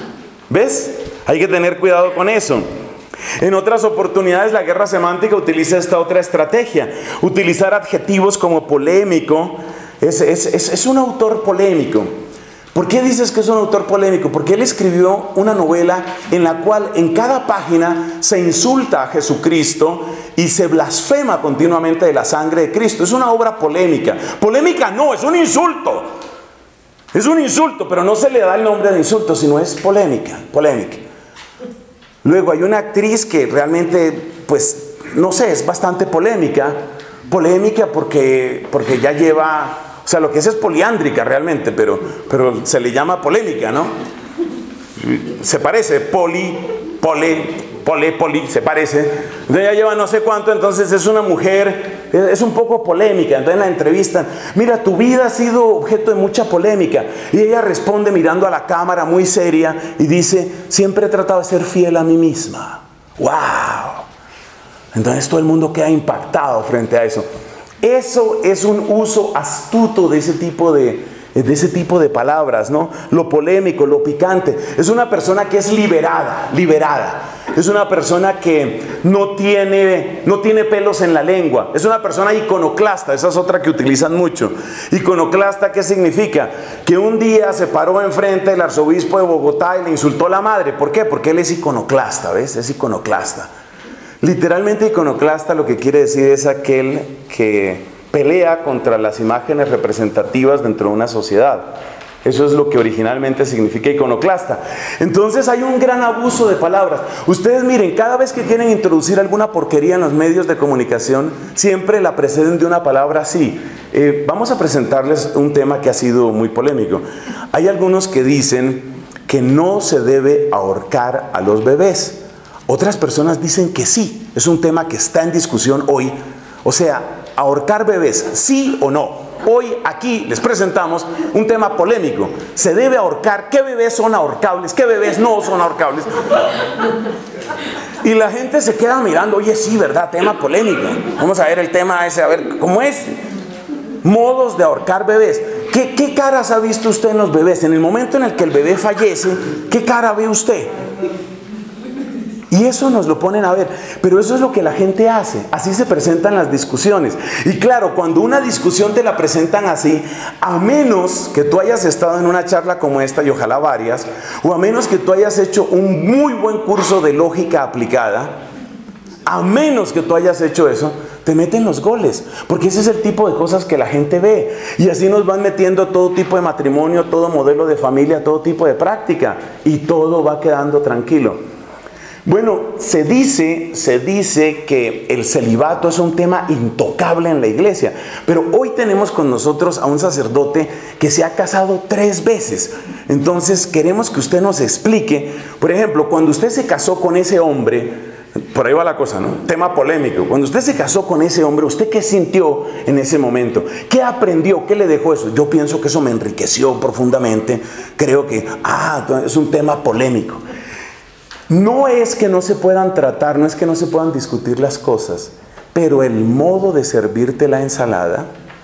¿Ves? Hay que tener cuidado con eso. En otras oportunidades la guerra semántica utiliza esta otra estrategia. Utilizar adjetivos como polémico. Es, es, es, es un autor polémico. ¿Por qué dices que es un autor polémico? Porque él escribió una novela en la cual en cada página se insulta a Jesucristo y se blasfema continuamente de la sangre de Cristo. Es una obra polémica. Polémica no, es un insulto. Es un insulto, pero no se le da el nombre de insulto, sino es polémica, polémica. Luego hay una actriz que realmente, pues, no sé, es bastante polémica. Polémica porque, porque ya lleva, o sea, lo que es es poliándrica realmente, pero, pero se le llama polémica, ¿no? Se parece, poli, pole, pole, poli, se parece. Entonces ya lleva no sé cuánto, entonces es una mujer, es un poco polémica. Entonces la entrevistan, mira, tu vida ha sido objeto de mucha polémica. Y ella responde mirando a la cámara muy seria y dice, siempre he tratado de ser fiel a mí misma. ¡Wow! Entonces todo el mundo queda impactado frente a eso. Eso es un uso astuto de ese tipo de, de ese tipo de palabras, ¿no? Lo polémico, lo picante. Es una persona que es liberada, liberada. Es una persona que no tiene, no tiene pelos en la lengua. Es una persona iconoclasta, esa es otra que utilizan mucho. Iconoclasta, ¿qué significa? Que un día se paró enfrente del arzobispo de Bogotá y le insultó a la madre. ¿Por qué? Porque él es iconoclasta, ¿ves? Es iconoclasta. Literalmente iconoclasta lo que quiere decir es aquel que pelea contra las imágenes representativas dentro de una sociedad. Eso es lo que originalmente significa iconoclasta. Entonces hay un gran abuso de palabras. Ustedes miren, cada vez que quieren introducir alguna porquería en los medios de comunicación, siempre la preceden de una palabra así. Eh, vamos a presentarles un tema que ha sido muy polémico. Hay algunos que dicen que no se debe ahorcar a los bebés. Otras personas dicen que sí. Es un tema que está en discusión hoy. O sea, ahorcar bebés, ¿sí o no? Hoy aquí les presentamos un tema polémico. ¿Se debe ahorcar? ¿Qué bebés son ahorcables? ¿Qué bebés no son ahorcables? Y la gente se queda mirando, oye, sí, ¿verdad? Tema polémico. Vamos a ver el tema ese, a ver cómo es. Modos de ahorcar bebés. ¿Qué, qué caras ha visto usted en los bebés? En el momento en el que el bebé fallece, ¿qué cara ve usted? Y eso nos lo ponen a ver, pero eso es lo que la gente hace, así se presentan las discusiones. Y claro, cuando una discusión te la presentan así, a menos que tú hayas estado en una charla como esta, y ojalá varias, o a menos que tú hayas hecho un muy buen curso de lógica aplicada, a menos que tú hayas hecho eso, te meten los goles, porque ese es el tipo de cosas que la gente ve. Y así nos van metiendo todo tipo de matrimonio, todo modelo de familia, todo tipo de práctica, y todo va quedando tranquilo. Bueno, se dice, se dice que el celibato es un tema intocable en la iglesia, pero hoy tenemos con nosotros a un sacerdote que se ha casado tres veces. Entonces queremos que usted nos explique, por ejemplo, cuando usted se casó con ese hombre, por ahí va la cosa, ¿no? Tema polémico. Cuando usted se casó con ese hombre, ¿usted qué sintió en ese momento? ¿Qué aprendió? ¿Qué le dejó eso? Yo pienso que eso me enriqueció profundamente. Creo que, ah, es un tema polémico. No es que no se puedan tratar, no es que no se puedan discutir las cosas, pero el modo de servirte la ensalada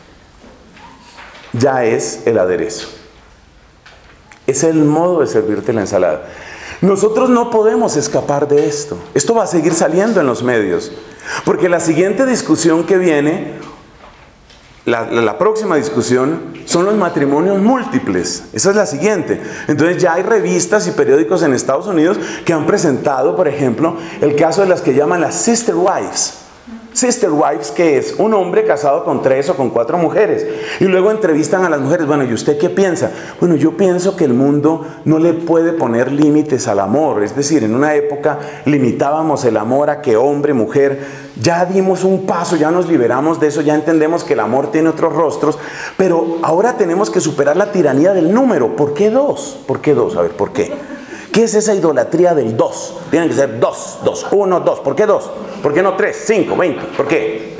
ya es el aderezo. Es el modo de servirte la ensalada. Nosotros no podemos escapar de esto. Esto va a seguir saliendo en los medios. Porque la siguiente discusión que viene, la, la, la próxima discusión, son los matrimonios múltiples. Esa es la siguiente. Entonces ya hay revistas y periódicos en Estados Unidos que han presentado, por ejemplo, el caso de las que llaman las sister wives. Sister wives, que es un hombre casado con tres o con cuatro mujeres. Y luego entrevistan a las mujeres. Bueno, ¿y usted qué piensa? Bueno, yo pienso que el mundo no le puede poner límites al amor. Es decir, en una época limitábamos el amor a que hombre, mujer. Ya dimos un paso, ya nos liberamos de eso, ya entendemos que el amor tiene otros rostros. Pero ahora tenemos que superar la tiranía del número. ¿Por qué dos? ¿Por qué dos? A ver, ¿por qué? ¿Qué es esa idolatría del dos? Tienen que ser dos, dos, uno, dos. ¿Por qué dos? ¿Por qué no tres, cinco, veinte? ¿Por qué?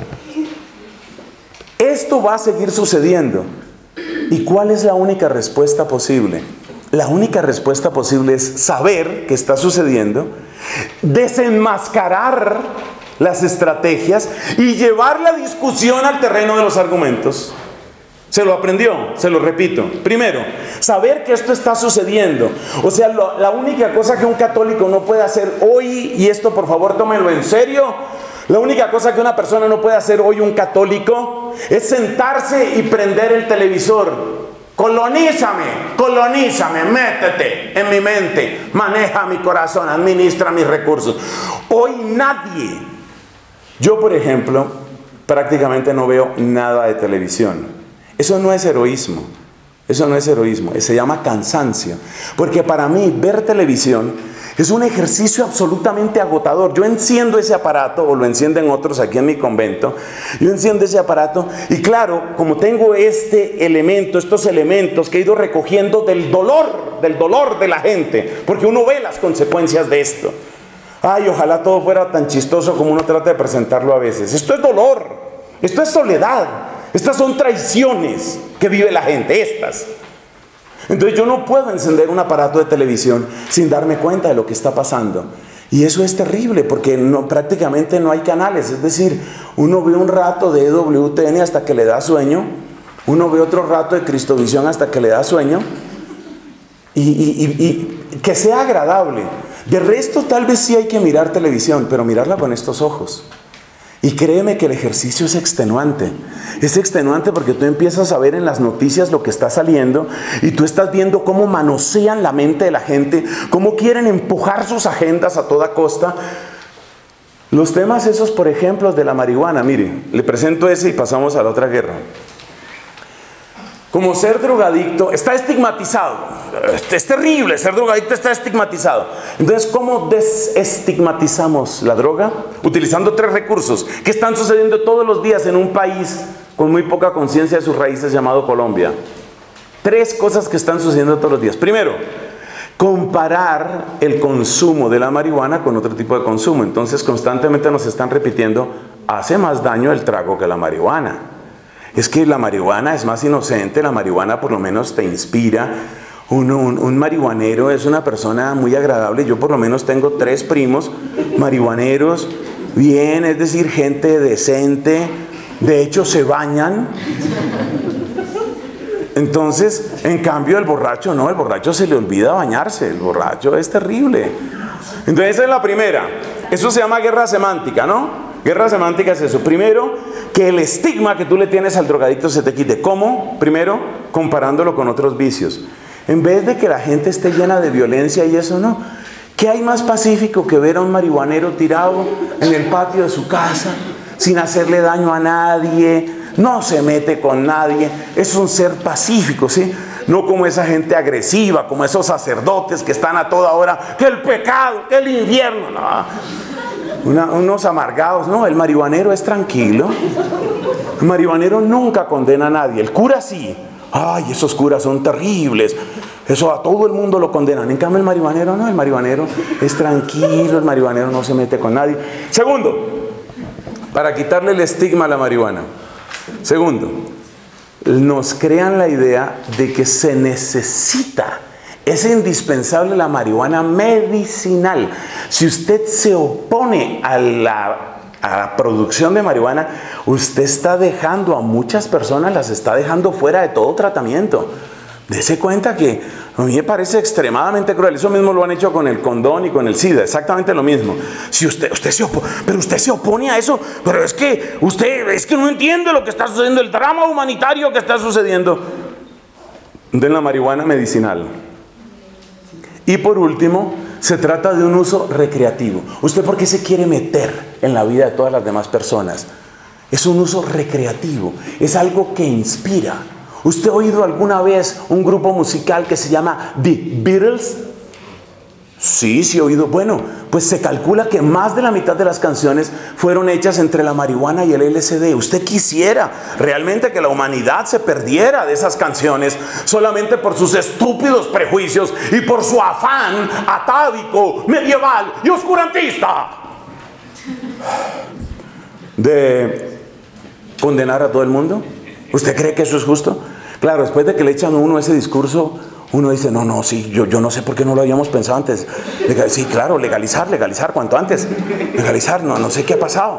Esto va a seguir sucediendo. ¿Y cuál es la única respuesta posible? La única respuesta posible es saber qué está sucediendo, desenmascarar las estrategias y llevar la discusión al terreno de los argumentos. Se lo aprendió, se lo repito. Primero, saber que esto está sucediendo. O sea, lo, la única cosa que un católico no puede hacer hoy, y esto por favor tómenlo en serio, la única cosa que una persona no puede hacer hoy, un católico, es sentarse y prender el televisor. Colonízame, colonízame, métete en mi mente, maneja mi corazón, administra mis recursos. Hoy nadie, yo por ejemplo, prácticamente no veo nada de televisión. Eso no es heroísmo, eso no es heroísmo, se llama cansancio. Porque para mí ver televisión es un ejercicio absolutamente agotador. Yo enciendo ese aparato, o lo encienden otros aquí en mi convento, yo enciendo ese aparato y claro, como tengo este elemento, estos elementos que he ido recogiendo del dolor, del dolor de la gente, porque uno ve las consecuencias de esto. Ay, ojalá todo fuera tan chistoso como uno trata de presentarlo a veces. Esto es dolor, esto es soledad. Estas son traiciones que vive la gente, estas. Entonces yo no puedo encender un aparato de televisión sin darme cuenta de lo que está pasando. Y eso es terrible porque no, prácticamente no hay canales. Es decir, uno ve un rato de E W T N hasta que le da sueño. Uno ve otro rato de Cristovisión hasta que le da sueño. Y, y, y, y que sea agradable. De resto tal vez sí hay que mirar televisión, pero mirarla con estos ojos. Y créeme que el ejercicio es extenuante. Es extenuante porque tú empiezas a ver en las noticias lo que está saliendo y tú estás viendo cómo manosean la mente de la gente, cómo quieren empujar sus agendas a toda costa. Los temas esos, por ejemplo, de la marihuana. Mire, le presento ese y pasamos a la otra guerra. Como ser drogadicto está estigmatizado. Es terrible, ser drogadicto está estigmatizado. Entonces, ¿cómo desestigmatizamos la droga? Utilizando tres recursos que están sucediendo todos los días en un país con muy poca conciencia de sus raíces llamado Colombia. Tres cosas que están sucediendo todos los días. Primero, comparar el consumo de la marihuana con otro tipo de consumo. Entonces, constantemente nos están repitiendo, hace más daño el trago que la marihuana. Es que la marihuana es más inocente, la marihuana por lo menos te inspira. Uno, un, un marihuanero es una persona muy agradable. Yo por lo menos tengo tres primos marihuaneros, bien, es decir, gente decente. De hecho, se bañan. Entonces, en cambio, el borracho no, el borracho se le olvida bañarse. El borracho es terrible. Entonces, esa es la primera. Eso se llama guerra semántica, ¿no? Guerra semántica es eso. Primero, que el estigma que tú le tienes al drogadicto se te quite. ¿Cómo? Primero, comparándolo con otros vicios. En vez de que la gente esté llena de violencia y eso, no. ¿Qué hay más pacífico que ver a un marihuanero tirado en el patio de su casa, sin hacerle daño a nadie? No se mete con nadie. Es un ser pacífico, ¿sí? No como esa gente agresiva, como esos sacerdotes que están a toda hora, que el pecado, que el infierno, no. Una, unos amargados, no, el marihuanero es tranquilo. El marihuanero nunca condena a nadie. El cura sí. Ay, esos curas son terribles. Eso a todo el mundo lo condenan. En cambio el marihuanero no, el marihuanero es tranquilo, el marihuanero no se mete con nadie. Segundo, para quitarle el estigma a la marihuana. Segundo, nos crean la idea de que se necesita Es indispensable la marihuana medicinal. Si usted se opone a la, a la producción de marihuana, usted está dejando a muchas personas, las está dejando fuera de todo tratamiento. Dese cuenta que a mí me parece extremadamente cruel. Eso mismo lo han hecho con el condón y con el SIDA, exactamente lo mismo. Si usted, usted se opone, pero usted se opone a eso, pero es que usted, es que no entiende lo que está sucediendo, el drama humanitario que está sucediendo. De la marihuana medicinal. Y por último, se trata de un uso recreativo. ¿Usted por qué se quiere meter en la vida de todas las demás personas? Es un uso recreativo, es algo que inspira. ¿Usted ha oído alguna vez un grupo musical que se llama The Beatles? Sí, sí he oído. Bueno, pues se calcula que más de la mitad de las canciones fueron hechas entre la marihuana y el L S D. ¿Usted quisiera realmente que la humanidad se perdiera de esas canciones solamente por sus estúpidos prejuicios y por su afán atávico, medieval y oscurantista de condenar a todo el mundo? ¿Usted cree que eso es justo? Claro, después de que le echan a uno ese discurso, uno dice, no, no, sí, yo, yo no sé por qué no lo habíamos pensado antes. Legal, sí, claro, legalizar, legalizar, cuanto antes. Legalizar, no, no sé qué ha pasado.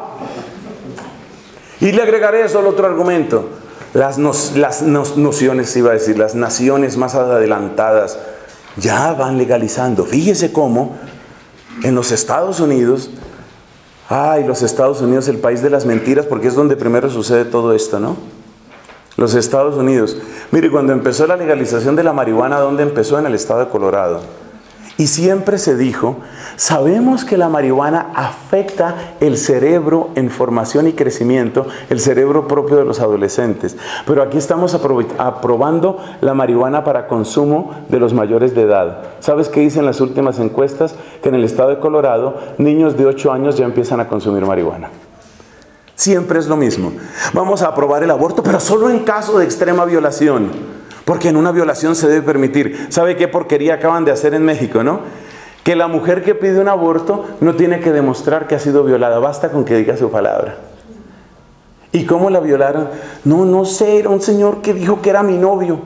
Y le agregaré solo otro argumento. Las, no, las no, nociones, iba a decir, las naciones más adelantadas ya van legalizando. Fíjese cómo en los Estados Unidos, ay, los Estados Unidos, el país de las mentiras, porque es donde primero sucede todo esto, ¿no? Los Estados Unidos. Mire, cuando empezó la legalización de la marihuana, ¿dónde empezó? En el estado de Colorado. Y siempre se dijo, sabemos que la marihuana afecta el cerebro en formación y crecimiento, el cerebro propio de los adolescentes. Pero aquí estamos aprobando la marihuana para consumo de los mayores de edad. ¿Sabes qué dicen las últimas encuestas? Que en el estado de Colorado, niños de ocho años ya empiezan a consumir marihuana. Siempre es lo mismo. Vamos a aprobar el aborto, pero solo en caso de extrema violación. Porque en una violación se debe permitir. ¿Sabe qué porquería acaban de hacer en México, no? Que la mujer que pide un aborto no tiene que demostrar que ha sido violada. Basta con que diga su palabra. ¿Y cómo la violaron? No, no sé, era un señor que dijo que era mi novio.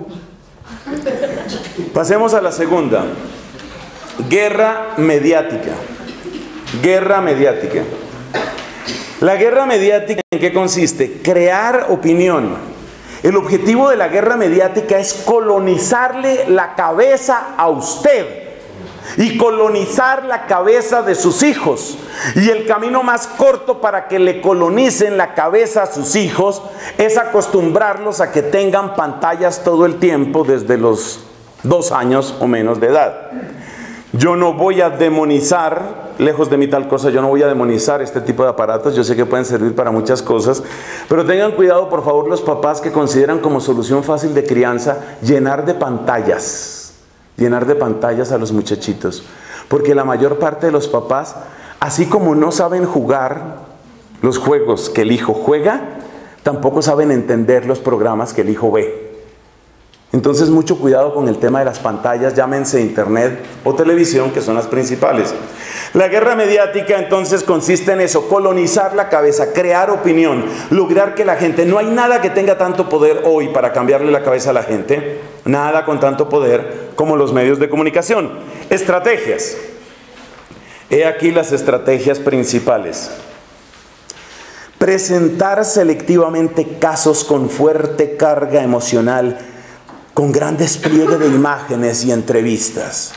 Pasemos a la segunda. Guerra mediática. Guerra mediática. La guerra mediática, ¿en qué consiste? Crear opinión. El objetivo de la guerra mediática es colonizarle la cabeza a usted y colonizar la cabeza de sus hijos. Y el camino más corto para que le colonicen la cabeza a sus hijos es acostumbrarlos a que tengan pantallas todo el tiempo desde los dos años o menos de edad. Yo no voy a demonizar, lejos de mí tal cosa, yo no voy a demonizar este tipo de aparatos. Yo sé que pueden servir para muchas cosas, pero tengan cuidado, por favor, los papás que consideran como solución fácil de crianza llenar de pantallas, llenar de pantallas a los muchachitos. Porque la mayor parte de los papás, así como no saben jugar los juegos que el hijo juega, tampoco saben entender los programas que el hijo ve. Entonces, mucho cuidado con el tema de las pantallas, llámense internet o televisión, que son las principales. La guerra mediática entonces consiste en eso, colonizar la cabeza, crear opinión, lograr que la gente, no hay nada que tenga tanto poder hoy para cambiarle la cabeza a la gente, nada con tanto poder como los medios de comunicación. Estrategias. He aquí las estrategias principales. Presentar selectivamente casos con fuerte carga emocional, con gran despliegue de imágenes y entrevistas.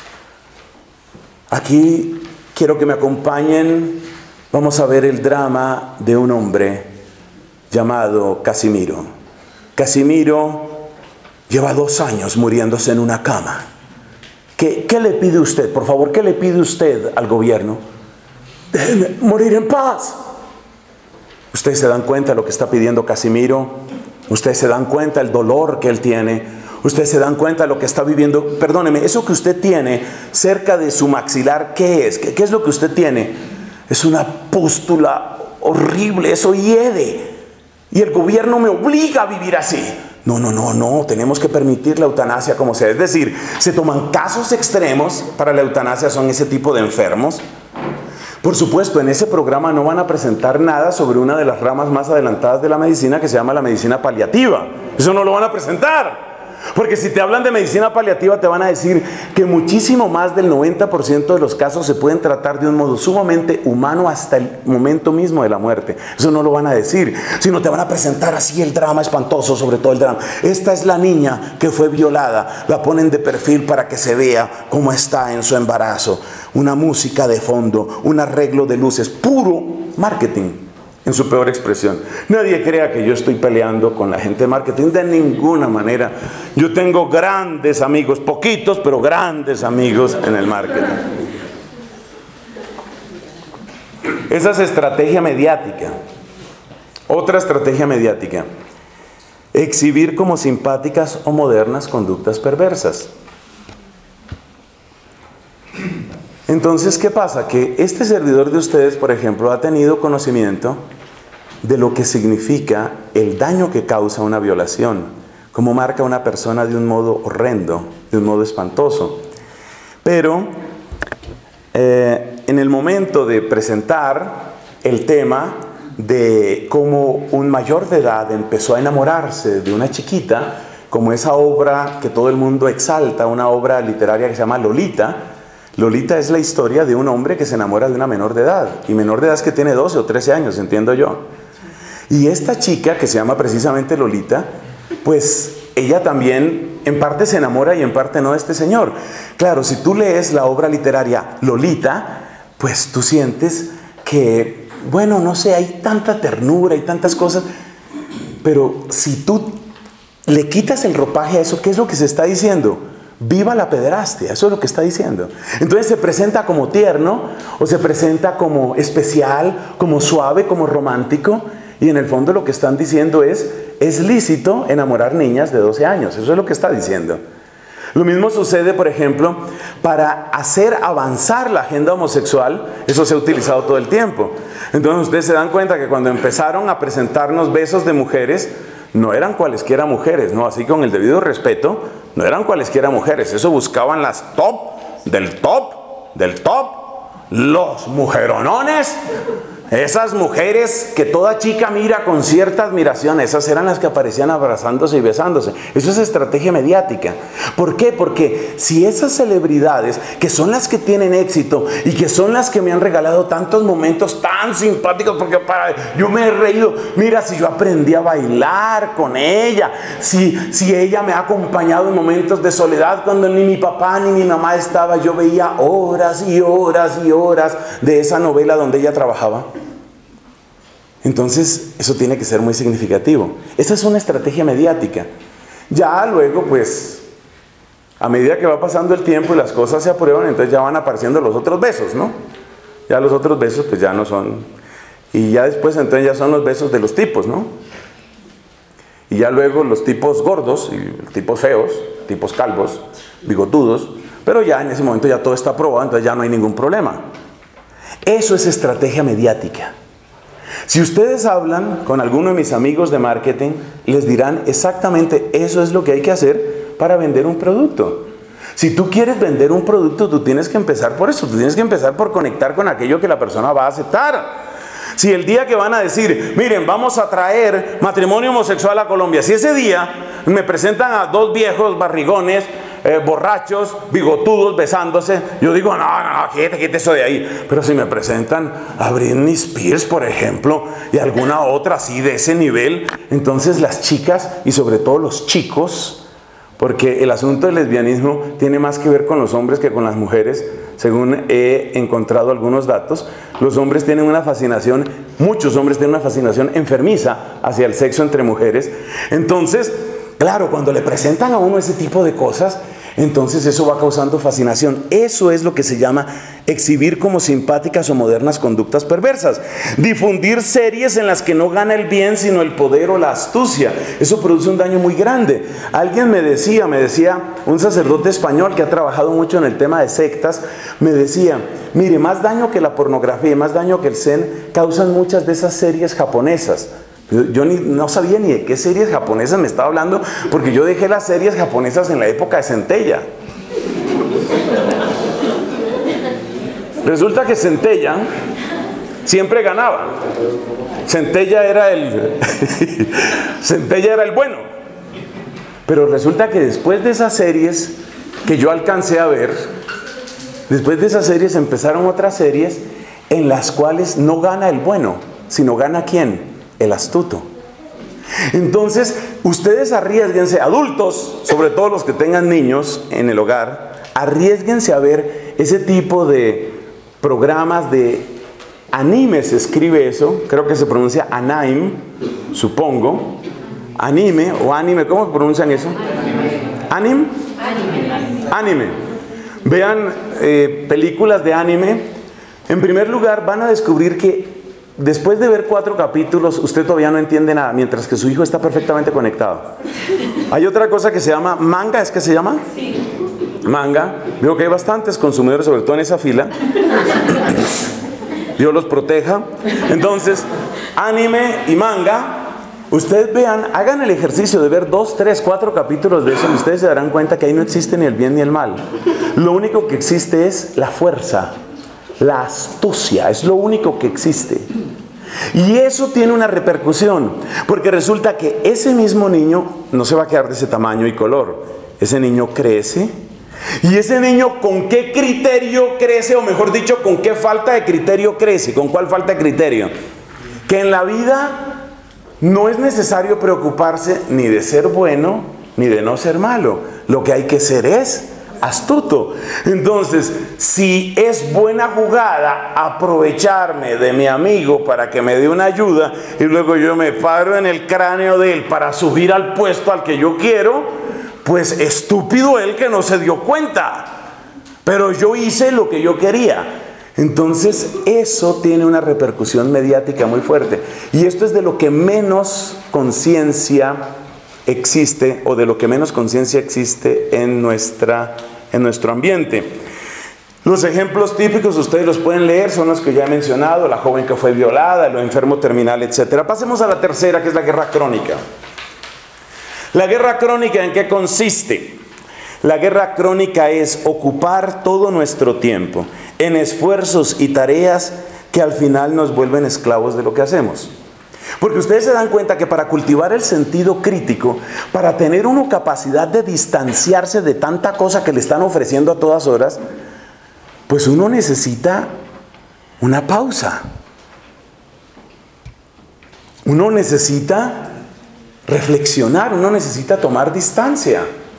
Aquí quiero que me acompañen. Vamos a ver el drama de un hombre llamado Casimiro. Casimiro lleva dos años muriéndose en una cama. ¿Qué, qué le pide usted? Por favor, ¿qué le pide usted al gobierno? Déjeme morir en paz. Ustedes se dan cuenta de lo que está pidiendo Casimiro. Ustedes se dan cuenta del dolor que él tiene. Ustedes se dan cuenta de lo que está viviendo. Perdóneme, eso que usted tiene cerca de su maxilar, ¿qué es? ¿Qué, qué es lo que usted tiene? Es una pústula horrible, eso hiede. Y el gobierno me obliga a vivir así. No, no, no, no, tenemos que permitir la eutanasia como sea. Es decir, se toman casos extremos para la eutanasia, son ese tipo de enfermos. Por supuesto, en ese programa no van a presentar nada sobre una de las ramas más adelantadas de la medicina que se llama la medicina paliativa. Eso no lo van a presentar. Porque si te hablan de medicina paliativa te van a decir que muchísimo más del noventa por ciento de los casos se pueden tratar de un modo sumamente humano hasta el momento mismo de la muerte. Eso no lo van a decir, sino te van a presentar así el drama espantoso, sobre todo el drama. Esta es la niña que fue violada, la ponen de perfil para que se vea cómo está en su embarazo. Una música de fondo, un arreglo de luces, puro marketing. En su peor expresión. Nadie crea que yo estoy peleando con la gente de marketing, de ninguna manera. Yo tengo grandes amigos, poquitos, pero grandes amigos en el marketing. Esa es estrategia mediática. Otra estrategia mediática. Exhibir como simpáticas o modernas conductas perversas. Entonces, ¿qué pasa? Que este servidor de ustedes, por ejemplo, ha tenido conocimiento de lo que significa el daño que causa una violación, cómo marca a una persona de un modo horrendo, de un modo espantoso. Pero, eh, en el momento de presentar el tema de cómo un mayor de edad empezó a enamorarse de una chiquita, como esa obra que todo el mundo exalta, una obra literaria que se llama Lolita. Lolita es la historia de un hombre que se enamora de una menor de edad, y menor de edad es que tiene doce o trece años, entiendo yo. Y esta chica, que se llama precisamente Lolita, pues ella también en parte se enamora y en parte no de este señor. Claro, si tú lees la obra literaria Lolita, pues tú sientes que, bueno, no sé, hay tanta ternura y tantas cosas, pero si tú le quitas el ropaje a eso, ¿qué es lo que se está diciendo? Viva la pederastia, eso es lo que está diciendo. Entonces se presenta como tierno, o se presenta como especial, como suave, como romántico, y en el fondo lo que están diciendo es, es lícito enamorar niñas de doce años, eso es lo que está diciendo. Lo mismo sucede, por ejemplo, para hacer avanzar la agenda homosexual, eso se ha utilizado todo el tiempo. Entonces ustedes se dan cuenta que cuando empezaron a presentarnos besos de mujeres, no eran cualesquiera mujeres, ¿no? Así con el debido respeto, no eran cualesquiera mujeres, eso buscaban las top, del top, del top, los mujeronones. Esas mujeres que toda chica mira con cierta admiración, esas eran las que aparecían abrazándose y besándose. Eso es estrategia mediática. ¿Por qué? Porque si esas celebridades, que son las que tienen éxito y que son las que me han regalado tantos momentos tan simpáticos, porque para, yo me he reído, mira, si yo aprendí a bailar con ella, si, si ella me ha acompañado en momentos de soledad cuando ni mi papá ni mi mamá estaba, yo veía horas y horas y horas de esa novela donde ella trabajaba. Entonces, eso tiene que ser muy significativo. Esa es una estrategia mediática. Ya luego, pues, a medida que va pasando el tiempo y las cosas se aprueban, entonces ya van apareciendo los otros besos, ¿no? Ya los otros besos, pues ya no son... Y ya después, entonces ya son los besos de los tipos, ¿no? Y ya luego los tipos gordos, y tipos feos, tipos calvos, bigotudos, pero ya en ese momento ya todo está aprobado, entonces ya no hay ningún problema. Eso es estrategia mediática. Si ustedes hablan con alguno de mis amigos de marketing, les dirán exactamente eso es lo que hay que hacer para vender un producto. Si tú quieres vender un producto, tú tienes que empezar por eso, tú tienes que empezar por conectar con aquello que la persona va a aceptar. Si el día que van a decir, miren, vamos a traer matrimonio homosexual a Colombia, si ese día me presentan a dos viejos barrigones, Eh, borrachos, bigotudos, besándose, yo digo, no, no, no, quítate, quítate eso de ahí. Pero si me presentan a Britney Spears, por ejemplo, y alguna otra así de ese nivel, entonces las chicas y sobre todo los chicos, porque el asunto del lesbianismo tiene más que ver con los hombres que con las mujeres, según he encontrado algunos datos. Los hombres tienen una fascinación, muchos hombres tienen una fascinación enfermiza hacia el sexo entre mujeres. Entonces, claro, cuando le presentan a uno ese tipo de cosas, entonces eso va causando fascinación. Eso es lo que se llama exhibir como simpáticas o modernas conductas perversas. Difundir series en las que no gana el bien sino el poder o la astucia. Eso produce un daño muy grande. Alguien me decía, me decía un sacerdote español que ha trabajado mucho en el tema de sectas, me decía, mire, más daño que la pornografía, más daño que el zen, causan muchas de esas series japonesas. Yo ni, no sabía ni de qué series japonesas me estaba hablando, porque yo dejé las series japonesas en la época de Centella. Resulta que Centella siempre ganaba. Centella era el Centella era el bueno. Pero resulta que después de esas series que yo alcancé a ver, después de esas series empezaron otras series en las cuales no gana el bueno, sino gana ¿quién? El astuto. Entonces, ustedes arriésguense, adultos, sobre todo los que tengan niños en el hogar, arriésguense a ver ese tipo de programas de anime, se escribe eso, creo que se pronuncia anime, supongo, anime o anime, ¿cómo pronuncian eso? ¿Anime? Anime. Anime. Vean eh, películas de anime. En primer lugar, van a descubrir que después de ver cuatro capítulos, usted todavía no entiende nada, mientras que su hijo está perfectamente conectado. Hay otra cosa que se llama manga, ¿es que se llama? Sí. Manga. Veo que hay bastantes consumidores, sobre todo en esa fila. Dios los proteja. Entonces, anime y manga. Ustedes vean, hagan el ejercicio de ver dos, tres, cuatro capítulos de eso y ustedes se darán cuenta que ahí no existe ni el bien ni el mal. Lo único que existe es la fuerza, la astucia, es lo único que existe. Y eso tiene una repercusión, porque resulta que ese mismo niño no se va a quedar de ese tamaño y color. Ese niño crece. Y ese niño, ¿con qué criterio crece? O mejor dicho, ¿con qué falta de criterio crece? ¿Con cuál falta de criterio? Que en la vida no es necesario preocuparse ni de ser bueno, ni de no ser malo. Lo que hay que ser es astuto. Entonces, si es buena jugada aprovecharme de mi amigo para que me dé una ayuda y luego yo me paro en el cráneo de él para subir al puesto al que yo quiero, pues estúpido él que no se dio cuenta. Pero yo hice lo que yo quería. Entonces, eso tiene una repercusión mediática muy fuerte. Y esto es de lo que menos conciencia existe, o de lo que menos conciencia existe en, nuestra, en nuestro ambiente. Los ejemplos típicos, ustedes los pueden leer, son los que ya he mencionado: la joven que fue violada, el enfermo terminal, etcétera. Pasemos a la tercera, que es la guerra crónica. La guerra crónica, ¿en qué consiste? La guerra crónica es ocupar todo nuestro tiempo en esfuerzos y tareas que al final nos vuelven esclavos de lo que hacemos. Porque ustedes se dan cuenta que para cultivar el sentido crítico, para tener una capacidad de distanciarse de tanta cosa que le están ofreciendo a todas horas, pues uno necesita una pausa. Uno necesita reflexionar, uno necesita tomar distancia.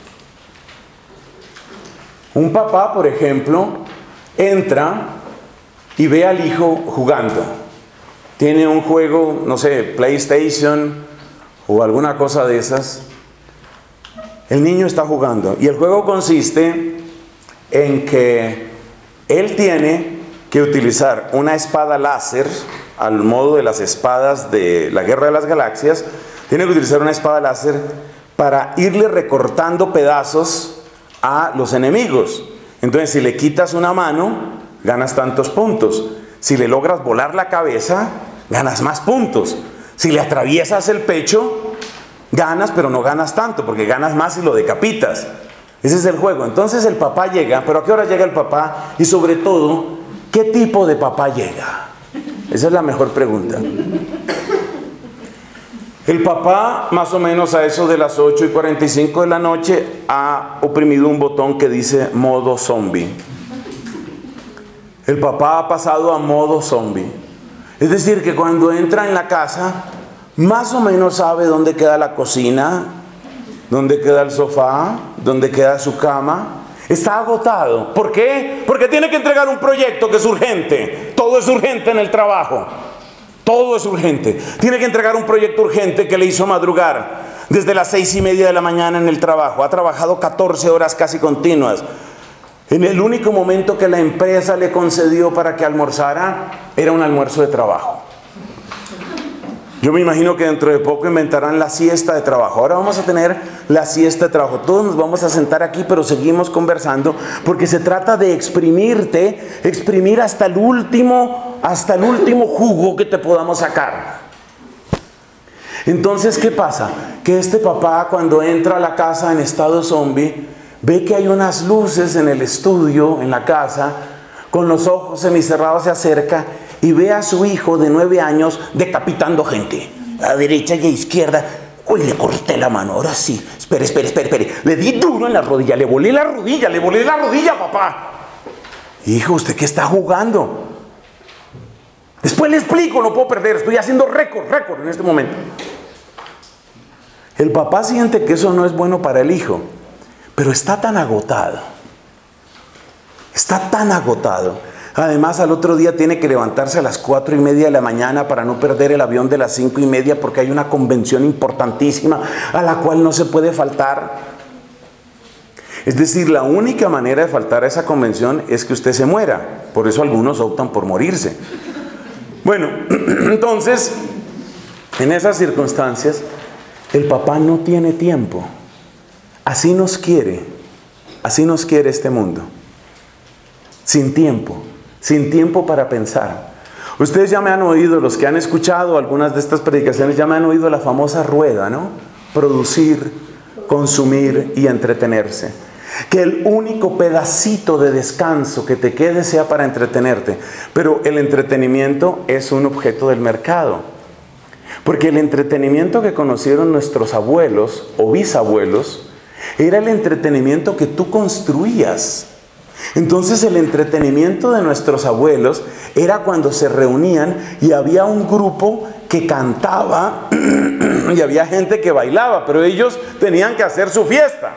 Un papá, por ejemplo, entra y ve al hijo jugando. Tiene un juego, no sé, PlayStation o alguna cosa de esas. El niño está jugando y el juego consiste en que él tiene que utilizar una espada láser, al modo de las espadas de la Guerra de las Galaxias. Tiene que utilizar una espada láser para irle recortando pedazos a los enemigos. Entonces, si le quitas una mano, ganas tantos puntos. Si le logras volar la cabeza, ganas más puntos. Si le atraviesas el pecho, ganas, pero no ganas tanto, porque ganas más si lo decapitas. Ese es el juego. Entonces el papá llega, pero ¿a qué hora llega el papá? Y sobre todo, ¿qué tipo de papá llega? Esa es la mejor pregunta. El papá, más o menos a eso de las ocho y cuarenta y cinco de la noche, ha oprimido un botón que dice modo zombie. El papá ha pasado a modo zombie. Es decir, que cuando entra en la casa, más o menos sabe dónde queda la cocina, dónde queda el sofá, dónde queda su cama. Está agotado. ¿Por qué? Porque tiene que entregar un proyecto que es urgente. Todo es urgente en el trabajo. Todo es urgente. Tiene que entregar un proyecto urgente que le hizo madrugar desde las seis y media de la mañana en el trabajo. Ha trabajado catorce horas casi continuas. En el único momento que la empresa le concedió para que almorzara, era un almuerzo de trabajo. Yo me imagino que dentro de poco inventarán la siesta de trabajo. Ahora vamos a tener la siesta de trabajo. Todos nos vamos a sentar aquí, pero seguimos conversando, porque se trata de exprimirte, exprimir hasta el último, hasta el último jugo que te podamos sacar. Entonces, ¿qué pasa? Que este papá, cuando entra a la casa en estado zombie, ve que hay unas luces en el estudio, en la casa, con los ojos semicerrados se acerca y ve a su hijo de nueve años decapitando gente, a derecha y a izquierda, Uy, le corté la mano, ahora sí. Espere, espere, espere, espere. Le di duro en la rodilla, le volé la rodilla, le volé la rodilla, papá. Hijo, ¿usted qué está jugando? Después le explico, no puedo perder. Estoy haciendo récord, récord en este momento. El papá siente que eso no es bueno para el hijo, pero está tan agotado. Está tan agotado. Además, al otro día tiene que levantarse a las cuatro y media de la mañana para no perder el avión de las cinco y media porque hay una convención importantísima a la cual no se puede faltar. Es decir, la única manera de faltar a esa convención es que usted se muera. Por eso algunos optan por morirse. Bueno, entonces, en esas circunstancias, el papá no tiene tiempo. Así nos quiere, así nos quiere este mundo. Sin tiempo, sin tiempo para pensar. Ustedes ya me han oído, los que han escuchado algunas de estas predicaciones, ya me han oído la famosa rueda, ¿no? Producir, consumir y entretenerse. Que el único pedacito de descanso que te quede sea para entretenerte. Pero el entretenimiento es un objeto del mercado. Porque el entretenimiento que conocieron nuestros abuelos o bisabuelos era el entretenimiento que tú construías. Entonces el entretenimiento de nuestros abuelos era cuando se reunían y había un grupo que cantaba y había gente que bailaba, pero ellos tenían que hacer su fiesta.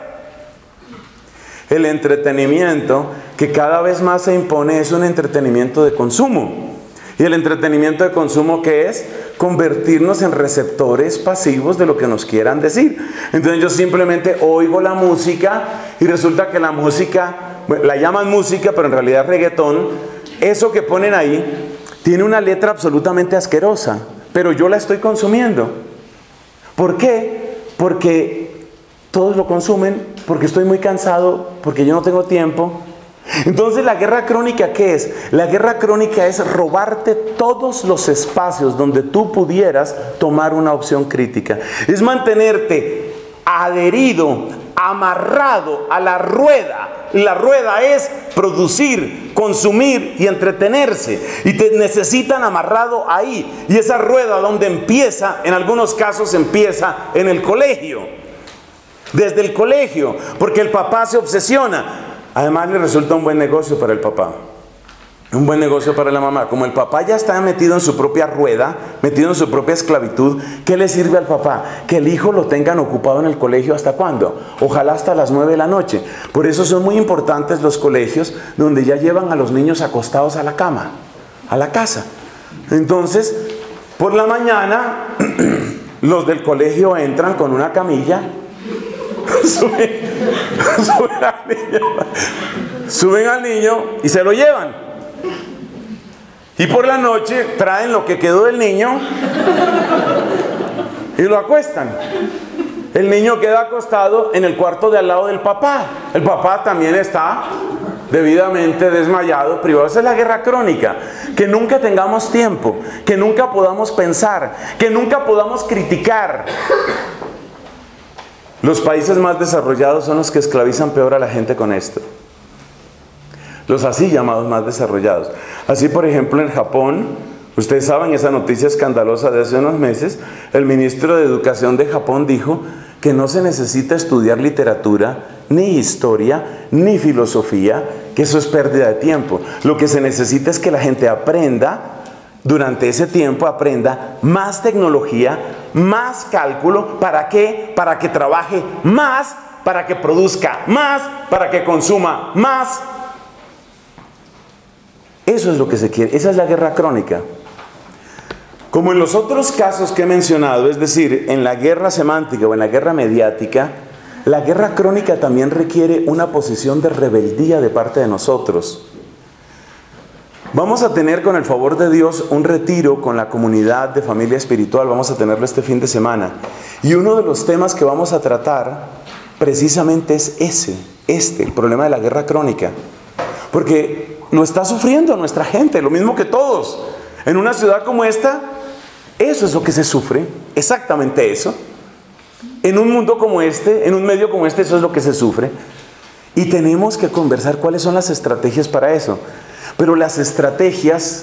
El entretenimiento que cada vez más se impone es un entretenimiento de consumo. Y el entretenimiento de consumo, ¿qué es? Convertirnos en receptores pasivos de lo que nos quieran decir. Entonces yo simplemente oigo la música y resulta que la música, bueno, la llaman música, pero en realidad es reggaetón. Eso que ponen ahí tiene una letra absolutamente asquerosa, pero yo la estoy consumiendo. ¿Por qué? Porque todos lo consumen, porque estoy muy cansado, porque yo no tengo tiempo. Entonces la guerra crónica, ¿qué es? La guerra crónica es robarte todos los espacios donde tú pudieras tomar una opción crítica. Es mantenerte adherido, amarrado a la rueda. La rueda es producir, consumir y entretenerse. Y te necesitan amarrado ahí. Y esa rueda, donde empieza, en algunos casos empieza en el colegio. Desde el colegio, porque el papá se obsesiona. Además le resulta un buen negocio para el papá, un buen negocio para la mamá. Como el papá ya está metido en su propia rueda, metido en su propia esclavitud, ¿qué le sirve al papá? Que el hijo lo tengan ocupado en el colegio, ¿hasta cuándo? Ojalá hasta las nueve de la noche. Por eso son muy importantes los colegios donde ya llevan a los niños acostados a la cama, a la casa. Entonces, por la mañana, los del colegio entran con una camilla, Suben, suben, al niño, suben al niño y se lo llevan. Y por la noche traen lo que quedó del niño y lo acuestan. El niño queda acostado en el cuarto de al lado del papá. El papá también está debidamente desmayado, privado. Esa es la guerra crónica. Que nunca tengamos tiempo, que nunca podamos pensar, que nunca podamos criticar. Los países más desarrollados son los que esclavizan peor a la gente con esto. Los así llamados más desarrollados. Así, por ejemplo, en Japón, ustedes saben esa noticia escandalosa de hace unos meses, el ministro de Educación de Japón dijo que no se necesita estudiar literatura, ni historia, ni filosofía, que eso es pérdida de tiempo. Lo que se necesita es que la gente aprenda, durante ese tiempo aprenda más tecnología, más cálculo. ¿Para qué? Para que trabaje más, para que produzca más, para que consuma más. Eso es lo que se quiere. Esa es la guerra crónica. Como en los otros casos que he mencionado, es decir, en la guerra semántica o en la guerra mediática, la guerra crónica también requiere una posición de rebeldía de parte de nosotros. Vamos a tener, con el favor de Dios, un retiro con la comunidad de familia espiritual. Vamos a tenerlo este fin de semana. Y uno de los temas que vamos a tratar precisamente es ese, este, el problema de la guerra crónica. Porque lo está sufriendo nuestra gente, lo mismo que todos. En una ciudad como esta, eso es lo que se sufre, exactamente eso. En un mundo como este, en un medio como este, eso es lo que se sufre. Y tenemos que conversar cuáles son las estrategias para eso. Pero las estrategias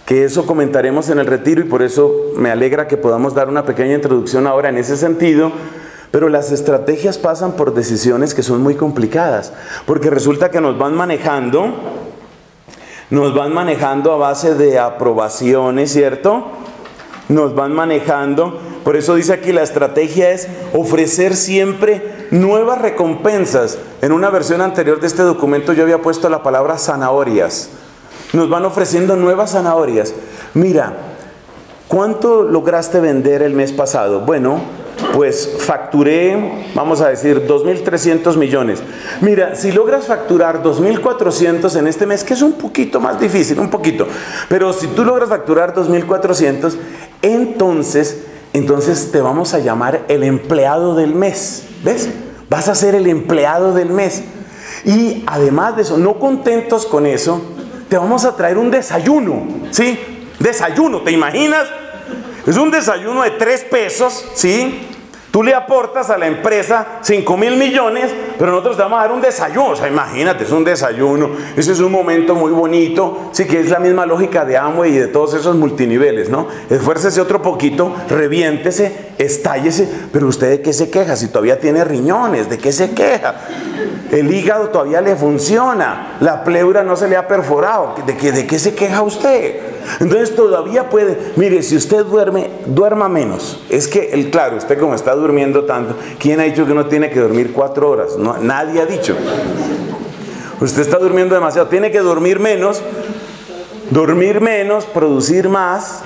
que eso comentaremos en el retiro y por eso me alegra que podamos dar una pequeña introducción ahora en ese sentido. Pero las estrategias pasan por decisiones que son muy complicadas, porque resulta que nos van manejando, nos van manejando a base de aprobaciones, ¿cierto? Nos van manejando, por eso dice aquí la estrategia es ofrecer siempre nuevas recompensas. En una versión anterior de este documento yo había puesto la palabra zanahorias. Nos van ofreciendo nuevas zanahorias. Mira, ¿cuánto lograste vender el mes pasado? Bueno, pues facturé, vamos a decir, dos mil trescientos millones. Mira, si logras facturar dos mil cuatrocientos en este mes, que es un poquito más difícil, un poquito, pero si tú logras facturar dos mil cuatrocientos, entonces, entonces te vamos a llamar el empleado del mes. ¿Ves? Vas a ser el empleado del mes. Y además de eso, no contentos con eso, te vamos a traer un desayuno, ¿sí? Desayuno, ¿te imaginas? Es un desayuno de tres pesos, ¿sí? Tú le aportas a la empresa cinco mil millones, pero nosotros te vamos a dar un desayuno. O sea, imagínate, es un desayuno. Ese es un momento muy bonito. Sí, que es la misma lógica de Amway y de todos esos multiniveles, ¿no? Esfuércese otro poquito, reviéntese, estállese. Pero usted, ¿de qué se queja? Si todavía tiene riñones, ¿de qué se queja? El hígado todavía le funciona. La pleura no se le ha perforado. ¿De qué, de qué se queja usted? Entonces todavía puede, mire, si usted duerme, duerma menos. Es que, el, claro, usted como está durmiendo tanto, ¿quién ha dicho que uno tiene que dormir cuatro horas? No, nadie ha dicho. Usted está durmiendo demasiado, tiene que dormir menos, dormir menos, producir más.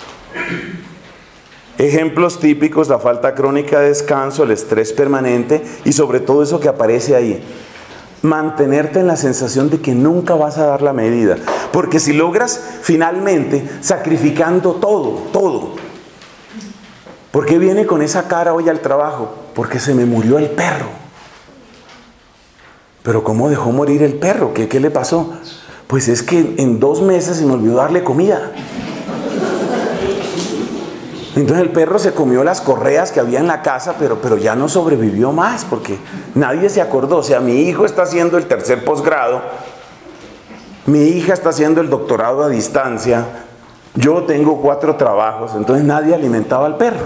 Ejemplos típicos: la falta crónica de descanso, el estrés permanente y sobre todo eso que aparece ahí. Mantenerte en la sensación de que nunca vas a dar la medida. Porque si logras finalmente sacrificando todo, todo. ¿Por qué viene con esa cara hoy al trabajo? Porque se me murió el perro. ¿Pero cómo dejó morir el perro? ¿Qué, qué le pasó? Pues es que en dos meses se me olvidó darle comida. Entonces el perro se comió las correas que había en la casa, pero, pero ya no sobrevivió más porque nadie se acordó. O sea, mi hijo está haciendo el tercer posgrado, mi hija está haciendo el doctorado a distancia, yo tengo cuatro trabajos, entonces nadie alimentaba al perro.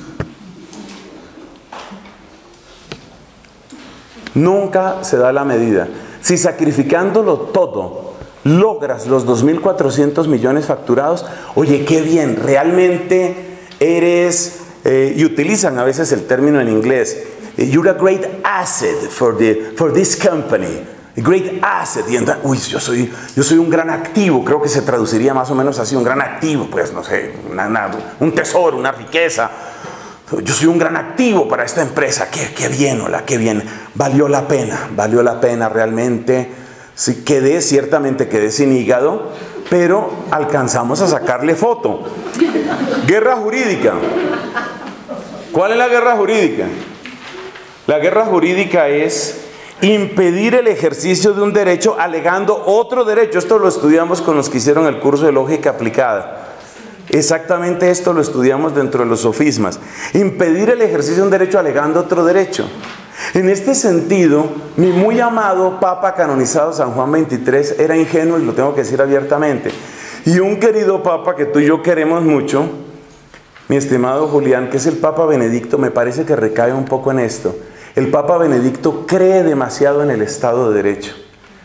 Nunca se da la medida. Si sacrificándolo todo logras los dos mil cuatrocientos millones facturados, oye, qué bien, realmente eres, eh, y utilizan a veces el término en inglés, you're a great asset for, the, for this company, a great asset. Y entonces, uy, yo soy, yo soy un gran activo, creo que se traduciría más o menos así, un gran activo, pues no sé, una, una, un tesoro, una riqueza. Yo soy un gran activo para esta empresa. Qué, qué bien, hola, qué bien. Valió la pena, valió la pena realmente. Sí, quedé, ciertamente quedé sin hígado, pero alcanzamos a sacarle foto. Guerra jurídica. ¿Cuál es la guerra jurídica? La guerra jurídica es impedir el ejercicio de un derecho alegando otro derecho. Esto lo estudiamos con los que hicieron el curso de lógica aplicada. Exactamente esto lo estudiamos dentro de los sofismas. Impedir el ejercicio de un derecho alegando otro derecho. En este sentido, mi muy amado Papa canonizado San Juan veintitrés era ingenuo, y lo tengo que decir abiertamente. Y un querido Papa que tú y yo queremos mucho, mi estimado Julián, que es el Papa Benedicto, me parece que recae un poco en esto. El Papa Benedicto cree demasiado en el Estado de Derecho.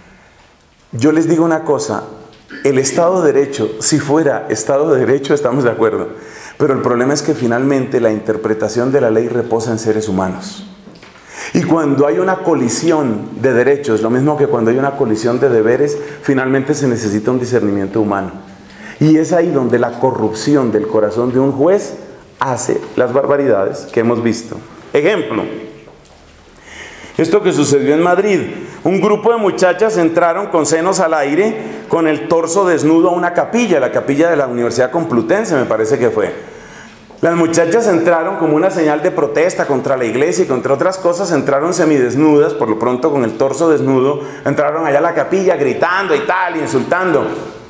Yo les digo una cosa, el Estado de Derecho, si fuera Estado de Derecho, estamos de acuerdo. Pero el problema es que finalmente la interpretación de la ley reposa en seres humanos. Y cuando hay una colisión de derechos, lo mismo que cuando hay una colisión de deberes, finalmente se necesita un discernimiento humano. Y es ahí donde la corrupción del corazón de un juez hace las barbaridades que hemos visto. Ejemplo, esto que sucedió en Madrid. Un grupo de muchachas entraron con senos al aire, con el torso desnudo a una capilla, la capilla de la Universidad Complutense, me parece que fue. Las muchachas entraron como una señal de protesta contra la iglesia y contra otras cosas, entraron semidesnudas, por lo pronto con el torso desnudo, entraron allá a la capilla gritando y tal, insultando.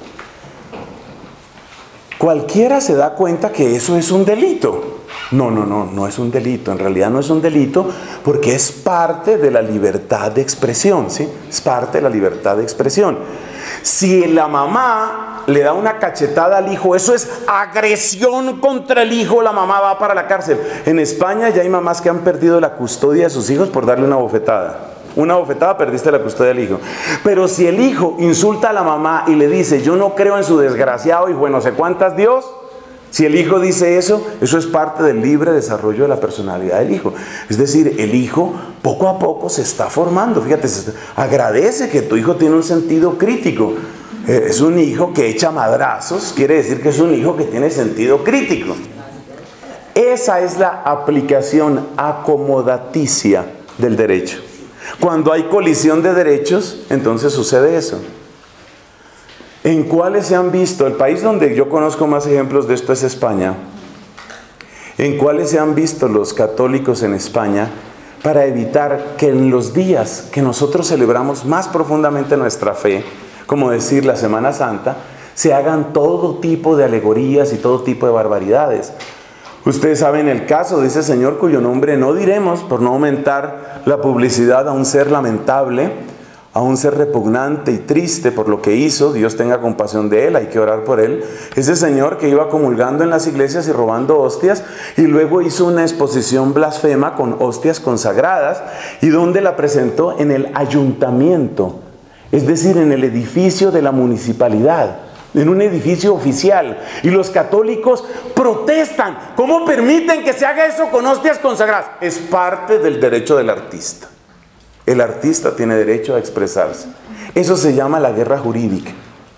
Cualquiera se da cuenta que eso es un delito. No, no, no, no es un delito, en realidad no es un delito porque es parte de la libertad de expresión, ¿sí? Es parte de la libertad de expresión. Si la mamá le da una cachetada al hijo, eso es agresión contra el hijo, la mamá va para la cárcel. En España ya hay mamás que han perdido la custodia de sus hijos por darle una bofetada. Una bofetada, perdiste la custodia del hijo. Pero si el hijo insulta a la mamá y le dice, yo no creo en su desgraciado hijo de no sé cuántas Dios, si el hijo dice eso, eso es parte del libre desarrollo de la personalidad del hijo. Es decir, el hijo poco a poco se está formando. Fíjate, se está, agradece que tu hijo tiene un sentido crítico. Eh, es un hijo que echa madrazos, quiere decir que es un hijo que tiene sentido crítico. Esa es la aplicación acomodaticia del derecho. Cuando hay colisión de derechos, entonces sucede eso. ¿En cuáles se han visto? El país donde yo conozco más ejemplos de esto es España. ¿En cuáles se han visto los católicos en España para evitar que en los días que nosotros celebramos más profundamente nuestra fe, como decir la Semana Santa, se hagan todo tipo de alegorías y todo tipo de barbaridades? Ustedes saben el caso de ese señor cuyo nombre no diremos por no aumentar la publicidad a un ser lamentable, a un ser repugnante y triste por lo que hizo. Dios tenga compasión de él, hay que orar por él. Ese señor que iba comulgando en las iglesias y robando hostias, y luego hizo una exposición blasfema con hostias consagradas, y donde la presentó en el ayuntamiento, es decir, en el edificio de la municipalidad, en un edificio oficial. Y los católicos protestan. ¿Cómo permiten que se haga eso con hostias consagradas? Es parte del derecho del artista. El artista tiene derecho a expresarse. Eso se llama la guerra jurídica.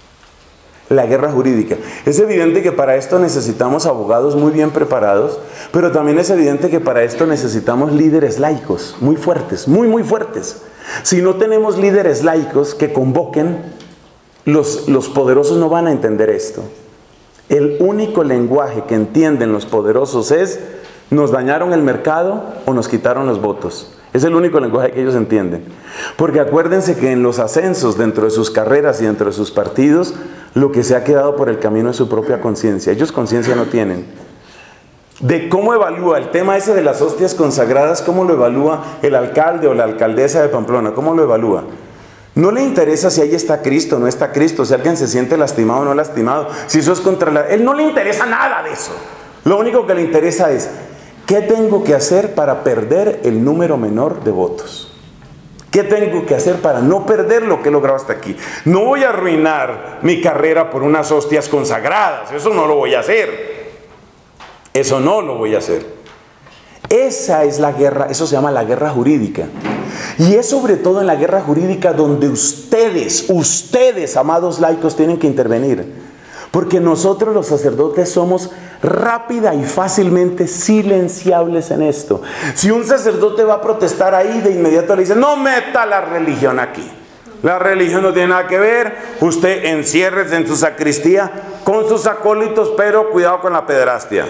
La guerra jurídica. Es evidente que para esto necesitamos abogados muy bien preparados, pero también es evidente que para esto necesitamos líderes laicos, muy fuertes, muy muy fuertes. Si no tenemos líderes laicos que convoquen, los, los poderosos no van a entender esto. El único lenguaje que entienden los poderosos es: nos dañaron el mercado o nos quitaron los votos. Es el único lenguaje que ellos entienden. Porque acuérdense que en los ascensos dentro de sus carreras y dentro de sus partidos, lo que se ha quedado por el camino es su propia conciencia. Ellos conciencia no tienen. De cómo evalúa el tema ese de las hostias consagradas, cómo lo evalúa el alcalde o la alcaldesa de Pamplona, cómo lo evalúa. No le interesa si ahí está Cristo o no está Cristo, si alguien se siente lastimado o no lastimado, si eso es contra la... Él no le interesa nada de eso. Lo único que le interesa es: ¿qué tengo que hacer para perder el número menor de votos? ¿Qué tengo que hacer para no perder lo que he logrado hasta aquí? No voy a arruinar mi carrera por unas hostias consagradas. Eso no lo voy a hacer. Eso no lo voy a hacer. Esa es la guerra, eso se llama la guerra jurídica. Y es sobre todo en la guerra jurídica donde ustedes, ustedes, amados laicos, tienen que intervenir. Porque nosotros los sacerdotes somos rápida y fácilmente silenciables en esto. Si un sacerdote va a protestar ahí, de inmediato le dicen: no meta la religión aquí. La religión no tiene nada que ver. Usted enciérrese en su sacristía con sus acólitos, pero cuidado con la pederastia.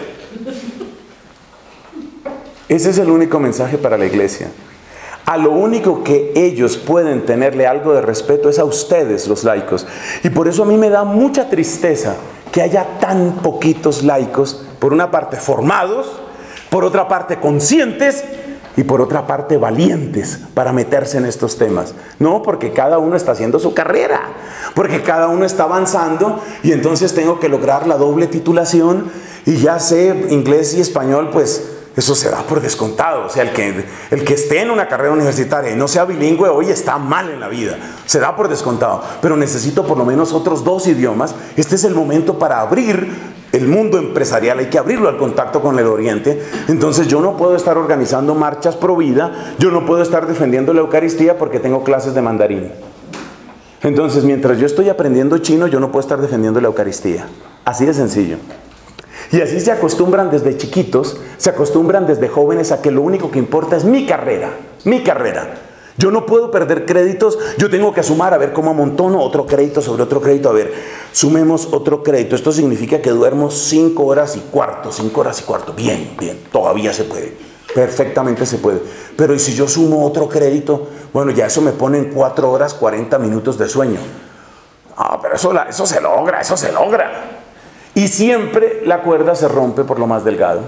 Ese es el único mensaje para la iglesia. A lo único que ellos pueden tenerle algo de respeto es a ustedes, los laicos. Y por eso a mí me da mucha tristeza que haya tan poquitos laicos, por una parte formados, por otra parte conscientes y por otra parte valientes para meterse en estos temas. No, porque cada uno está haciendo su carrera, porque cada uno está avanzando, y entonces tengo que lograr la doble titulación, y ya sé inglés y español, pues eso se da por descontado. O sea, el que, el que esté en una carrera universitaria y no sea bilingüe hoy está mal en la vida. Se da por descontado. Pero necesito por lo menos otros dos idiomas. Este es el momento para abrir el mundo empresarial. Hay que abrirlo al contacto con el Oriente. Entonces yo no puedo estar organizando marchas pro vida. Yo no puedo estar defendiendo la Eucaristía porque tengo clases de mandarín. Entonces, mientras yo estoy aprendiendo chino, yo no puedo estar defendiendo la Eucaristía. Así de sencillo. Y así se acostumbran desde chiquitos, se acostumbran desde jóvenes a que lo único que importa es mi carrera, mi carrera. Yo no puedo perder créditos, yo tengo que sumar, a ver cómo amontono otro crédito sobre otro crédito. A ver, sumemos otro crédito. Esto significa que duermo cinco horas y cuarto, cinco horas y cuarto. Bien, bien, todavía se puede, perfectamente se puede. Pero ¿y si yo sumo otro crédito? Bueno, ya eso me pone en cuatro horas cuarenta minutos de sueño. Ah, pero eso, eso se logra, eso se logra. Y siempre la cuerda se rompe por lo más delgado.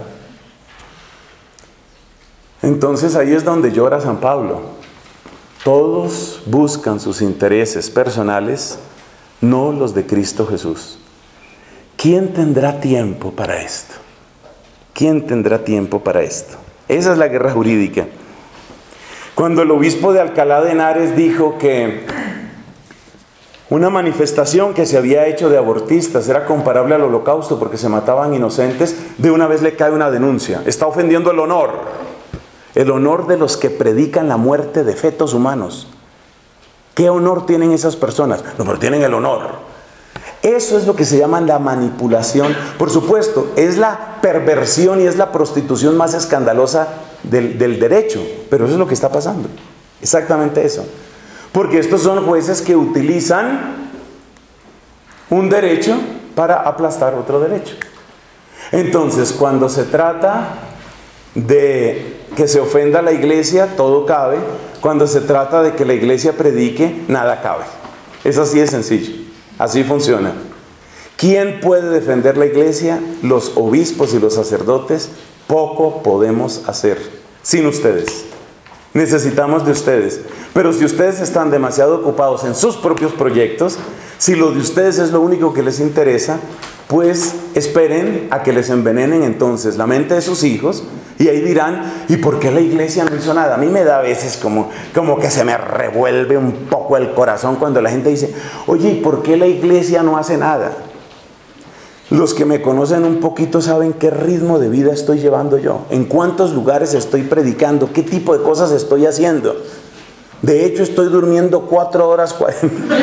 Entonces ahí es donde llora San Pablo. Todos buscan sus intereses personales no los de Cristo Jesús. ¿Quién tendrá tiempo para esto? ¿Quién tendrá tiempo para esto? Esa es la guerra jurídica. Cuando el obispo de Alcalá de Henares dijo que una manifestación que se había hecho de abortistas era comparable al holocausto porque se mataban inocentes, de una vez le cae una denuncia. Está ofendiendo el honor. El honor de los que predican la muerte de fetos humanos. ¿Qué honor tienen esas personas? No, pero tienen el honor. Eso es lo que se llama la manipulación. Por supuesto, es la perversión y es la prostitución más escandalosa del, del derecho. Pero eso es lo que está pasando. Exactamente eso. Porque estos son jueces que utilizan un derecho para aplastar otro derecho. Entonces, cuando se trata de que se ofenda a la iglesia, todo cabe. Cuando se trata de que la iglesia predique, nada cabe. Es así de sencillo. Así funciona. ¿Quién puede defender la iglesia? Los obispos y los sacerdotes. Poco podemos hacer sin ustedes. Necesitamos de ustedes. Pero si ustedes están demasiado ocupados en sus propios proyectos, si lo de ustedes es lo único que les interesa, pues esperen a que les envenenen entonces la mente de sus hijos y ahí dirán, ¿y por qué la iglesia no hizo nada? A mí me da a veces como, como que se me revuelve un poco el corazón cuando la gente dice, oye, ¿y por qué la iglesia no hace nada? Los que me conocen un poquito saben qué ritmo de vida estoy llevando yo, en cuántos lugares estoy predicando, qué tipo de cosas estoy haciendo. De hecho, estoy durmiendo cuatro horas cuarenta.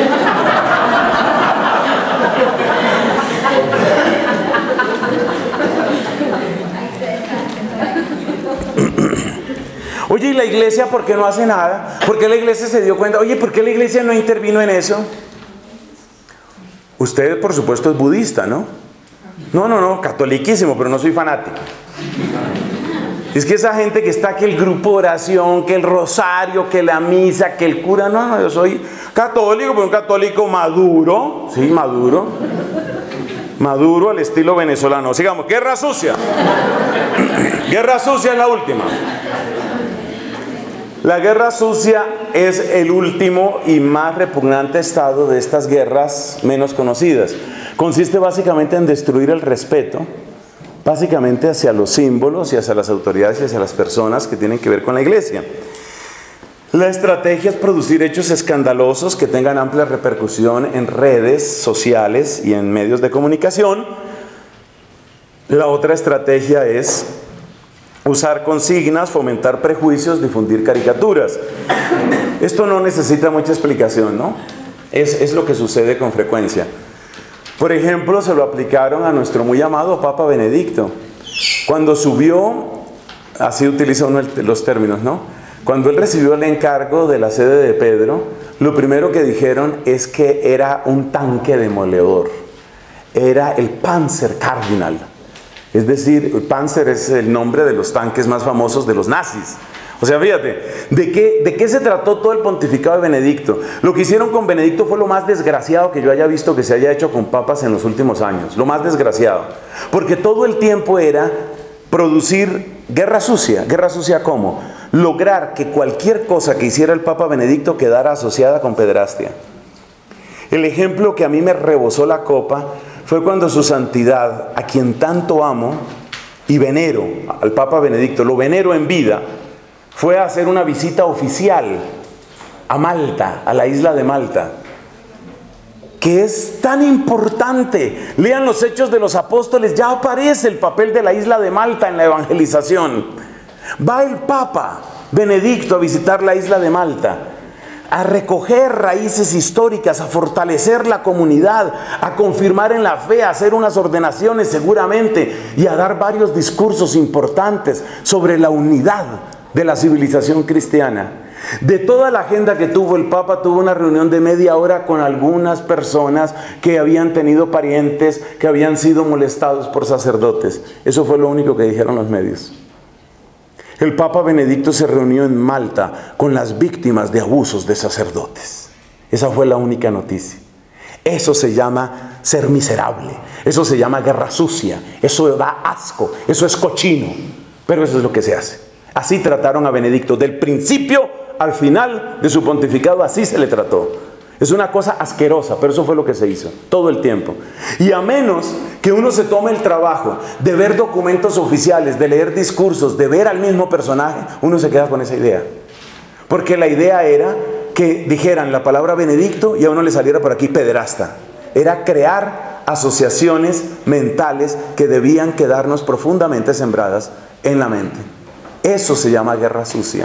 Oye, ¿y la iglesia por qué no hace nada? ¿Por qué la iglesia se dio cuenta? Oye, ¿por qué la iglesia no intervino en eso? Usted, por supuesto, es budista, ¿no? No, no, no, catoliquísimo, pero no soy fanático. Es que esa gente que está, que el grupo de oración, que el rosario, que la misa, que el cura, no, no, yo soy católico, pero un católico maduro, sí, maduro. Maduro al estilo venezolano. Sigamos, guerra sucia. Guerra sucia es la última. La guerra sucia es el último y más repugnante estado de estas guerras menos conocidas. Consiste básicamente en destruir el respeto, básicamente hacia los símbolos y hacia las autoridades y hacia las personas que tienen que ver con la iglesia. La estrategia es producir hechos escandalosos que tengan amplia repercusión en redes sociales y en medios de comunicación. La otra estrategia es usar consignas, fomentar prejuicios, difundir caricaturas. Esto no necesita mucha explicación, ¿no? Es, es lo que sucede con frecuencia. Por ejemplo, se lo aplicaron a nuestro muy amado Papa Benedicto. Cuando subió, así utiliza uno el, los términos, ¿no? Cuando él recibió el encargo de la sede de Pedro, lo primero que dijeron es que era un tanque demoledor. Era el Panzer Cardinal. Es decir, el Panzer es el nombre de los tanques más famosos de los nazis. O sea, fíjate, ¿de qué, ¿de qué se trató todo el pontificado de Benedicto? Lo que hicieron con Benedicto fue lo más desgraciado que yo haya visto que se haya hecho con papas en los últimos años. Lo más desgraciado. Porque todo el tiempo era producir guerra sucia. ¿Guerra sucia cómo? Lograr que cualquier cosa que hiciera el Papa Benedicto quedara asociada con pederastia. El ejemplo que a mí me rebosó la copa fue cuando su santidad, a quien tanto amo y venero, al Papa Benedicto, lo venero en vida, fue a hacer una visita oficial a Malta, a la isla de Malta, que es tan importante. Lean los Hechos de los Apóstoles, ya aparece el papel de la isla de Malta en la evangelización. Va el Papa Benedicto a visitar la isla de Malta, a recoger raíces históricas, a fortalecer la comunidad, a confirmar en la fe, a hacer unas ordenaciones seguramente y a dar varios discursos importantes sobre la unidad de la civilización cristiana. De toda la agenda que tuvo el Papa, tuvo una reunión de media hora con algunas personas que habían tenido parientes que habían sido molestados por sacerdotes. Eso fue lo único que dijeron los medios. El Papa Benedicto se reunió en Malta con las víctimas de abusos de sacerdotes. Esa fue la única noticia. Eso se llama ser miserable. Eso se llama guerra sucia. Eso da asco. Eso es cochino. Pero eso es lo que se hace. Así trataron a Benedicto. Del principio al final de su pontificado, así se le trató. Es una cosa asquerosa, pero eso fue lo que se hizo, todo el tiempo. Y a menos que uno se tome el trabajo de ver documentos oficiales, de leer discursos, de ver al mismo personaje, uno se queda con esa idea. Porque la idea era que dijeran la palabra Benedicto y a uno le saliera por aquí pederasta. Era crear asociaciones mentales que debían quedarnos profundamente sembradas en la mente. Eso se llama guerra sucia.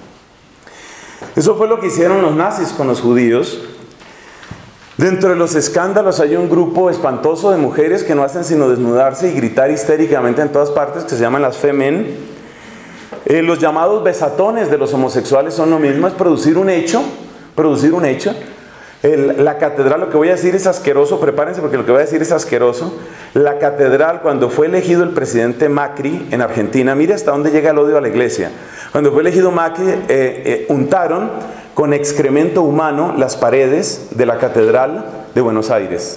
Eso fue lo que hicieron los nazis con los judíos. Dentro de los escándalos hay un grupo espantoso de mujeres que no hacen sino desnudarse y gritar histéricamente en todas partes, que se llaman las Femen. Eh, los llamados besatones de los homosexuales son lo mismo, es producir un hecho, producir un hecho. El, la catedral, lo que voy a decir es asqueroso, prepárense porque lo que voy a decir es asqueroso. La catedral, cuando fue elegido el presidente Macri en Argentina, mire hasta dónde llega el odio a la iglesia. Cuando fue elegido Macri, eh, eh, untaron con excremento humano las paredes de la catedral de Buenos Aires.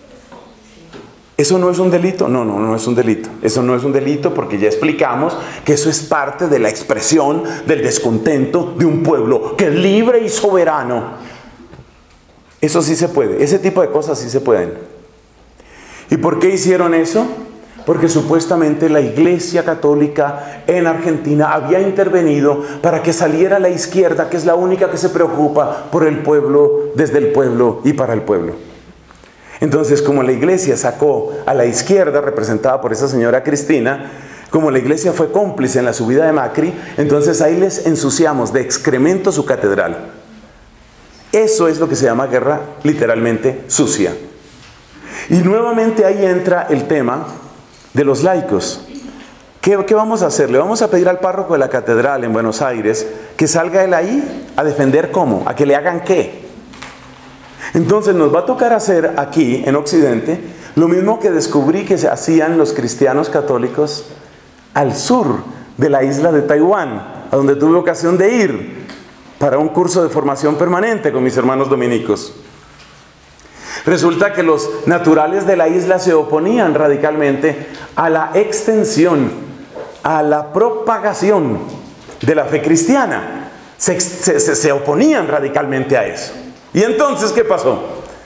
¿Eso no es un delito? No, no, no es un delito. Eso no es un delito porque ya explicamos que eso es parte de la expresión del descontento de un pueblo que es libre y soberano. Eso sí se puede. Ese tipo de cosas sí se pueden. ¿Y por qué hicieron eso? Porque supuestamente la Iglesia Católica en Argentina había intervenido para que saliera la izquierda, que es la única que se preocupa por el pueblo, desde el pueblo y para el pueblo. Entonces, como la Iglesia sacó a la izquierda, representada por esa señora Cristina, como la Iglesia fue cómplice en la subida de Macri, entonces ahí les ensuciamos de excremento su catedral. Eso es lo que se llama guerra literalmente sucia. Y nuevamente ahí entra el tema de los laicos. ¿Qué, ¿Qué vamos a hacer? Le vamos a pedir al párroco de la catedral en Buenos Aires que salga él ahí a defender ¿cómo? ¿A que le hagan qué? Entonces nos va a tocar hacer aquí en Occidente lo mismo que descubrí que se hacían los cristianos católicos al sur de la isla de Taiwán, a donde tuve ocasión de ir para un curso de formación permanente con mis hermanos dominicos. Resulta que los naturales de la isla se oponían radicalmente a la extensión, a la propagación de la fe cristiana. Se, se, se oponían radicalmente a eso. ¿Y entonces qué pasó?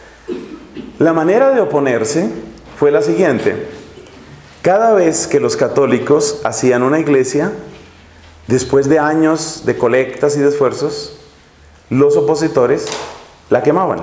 La manera de oponerse fue la siguiente. Cada vez que los católicos hacían una iglesia, después de años de colectas y de esfuerzos, los opositores la quemaban.